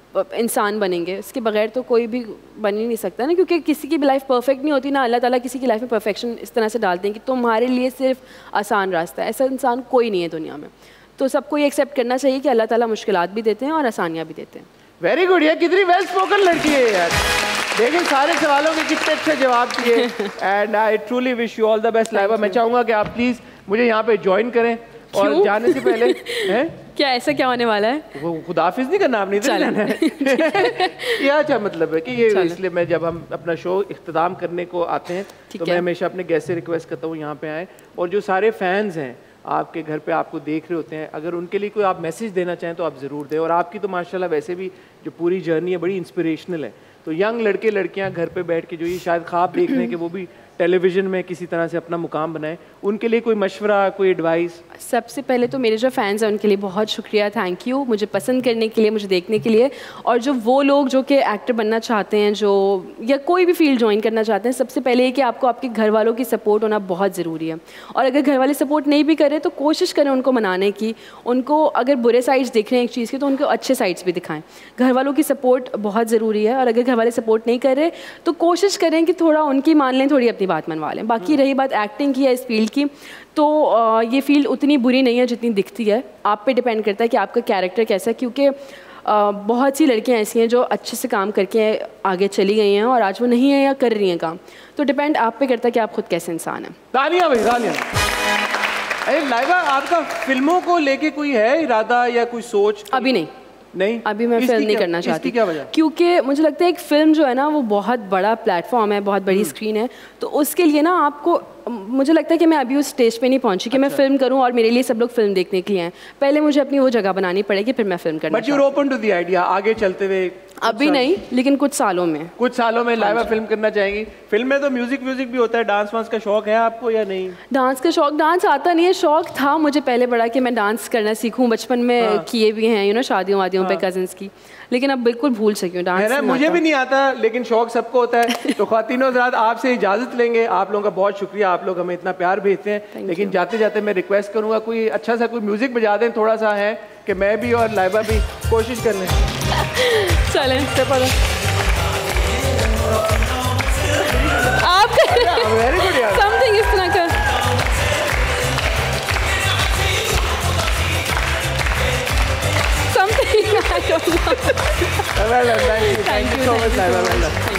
इंसान बनेंगे। इसके बगैर तो कोई भी बन ही नहीं सकता ना, क्योंकि किसी की भी लाइफ परफेक्ट नहीं होती ना। अल्लाह ताला किसी की लाइफ में परफेक्शन इस तरह से डालते हैं कि तुम्हारे लिए सिर्फ आसान रास्ता है। ऐसा इंसान कोई नहीं है दुनिया में। तो सबको ये एक्सेप्ट करना चाहिए कि अल्लाह ताला मुश्किलात भी देते हैं और आसानियाँ भी देते हैं। वेरी गुड यार, कितनी वेल स्पोकन लड़की है यार। देखिए सारे सवालों के कितने अच्छे जवाब दिए and I truly wish you all the best. Laiba, मैं चाहूँगा कि आप प्लीज़ मुझे यहाँ पे ज्वाइन करें और जाने से पहले हैं क्या ऐसा क्या होने वाला है? वो खुदाफिज नहीं करना, आपने इधर जाना है। क्या अच्छा मतलब है कि ये इसलिए मैं जब हम अपना शो इख्तिताम करने को आते हैं तो मैं हमेशा अपने गेस्ट से रिक्वेस्ट करता हूँ यहाँ पे आए, और जो सारे फैंस हैं आपके घर पे आपको देख रहे होते हैं, अगर उनके लिए कोई आप मैसेज देना चाहें तो आप ज़रूर दें। और आपकी तो माशाल्लाह वैसे भी जो पूरी जर्नी है बड़ी इंस्पिरेशनल है। तो यंग लड़के लड़कियाँ घर पे बैठ के जो ये शायद ख्वाब देख रहे हैं कि वो भी टेलीविज़न में किसी तरह से अपना मुकाम बनाए, उनके लिए कोई मशवरा, कोई एडवाइस? सबसे पहले तो मेरे जो फैंस हैं उनके लिए बहुत शुक्रिया, थैंक यू मुझे पसंद करने के लिए, मुझे देखने के लिए। और जो वो लोग जो कि एक्टर बनना चाहते हैं, जो या कोई भी फील्ड ज्वाइन करना चाहते हैं, सबसे पहले ये कि आपको आपके घर वालों की सपोर्ट होना बहुत ज़रूरी है। और अगर घर वाले सपोर्ट नहीं भी करें तो कोशिश करें उनको मनाने की। उनको अगर बुरे साइड्स दिख रहे हैं एक चीज़ के तो उनको अच्छे साइड्स भी दिखाएं। घर वालों की सपोर्ट बहुत ज़रूरी है, और अगर घर वाले सपोर्ट नहीं कर रहे तो कोशिश करें कि थोड़ा उनकी मान लें, थोड़ी अपनी बात मनवा लें। बाकी रही बात एक्टिंग की या इस फील्ड की, तो ये फील्ड उतनी बुरी नहीं है जितनी दिखती है। आप पे डिपेंड करता है कि आपका कैरेक्टर कैसा है, क्योंकि बहुत सी लड़कियां ऐसी हैं जो अच्छे से काम करके आगे चली गई हैं और आज वो नहीं है या कर रही हैं काम। तो डिपेंड आप पे करता है कि आप खुद कैसे इंसान हैं। तालियां भाई, तालियां। अरे लाइबा, आपका फिल्मों को लेके कोई है इरादा या कोई सोच? अभी नहीं, अभी मैं फिल्म नहीं करना चाहती। क्या वजह? क्योंकि मुझे लगता है एक फ़िल्म जो है ना वो बहुत बड़ा प्लेटफॉर्म है, बहुत बड़ी स्क्रीन है। तो उसके लिए ना आपको, मुझे लगता है कि मैं अभी उस स्टेज पे नहीं पहुंची कि मैं फिल्म करूं और मेरे लिए सब लोग फिल्म देखने के लिए हैं। पहले मुझे अपनी वो जगह बनानी पड़ेगी, फिर मैं फिल्म करना। But you are open to the idea आगे चलते हुए? अभी नहीं, लेकिन कुछ सालों में लाइबा फिल्म करना चाहेंगी। फिल्म में तो म्यूजिक भी होता है, डांस वांस का शौक है आपको या नहीं? डांस का शौक, डांस आता नहीं है, शौक था मुझे पहले बड़ा कि मैं डांस करना सीखूं। बचपन में किए भी हैं, यू नो, शादियों वादियों पे कजन्स की, लेकिन अब बिल्कुल भूल सकी हूँ डांस। मुझे भी नहीं आता, लेकिन शौक सबको होता है। तो ख्वातीनो हज़रात, आपसे इजाज़त लेंगे। आप लोगों का बहुत शुक्रिया, आप लोग हमें इतना प्यार भेजते हैं। लेकिन जाते जाते मैं रिक्वेस्ट करूँगा कोई अच्छा सा कोई म्यूजिक बजा दें, थोड़ा सा है कि मैं भी और लाइबा भी कोशिश कर लें। चलें, आप वेरी गुड यार, समथिंग इस तरह का। Something, I don't know. Well done, thank you so much, Laila. Well done.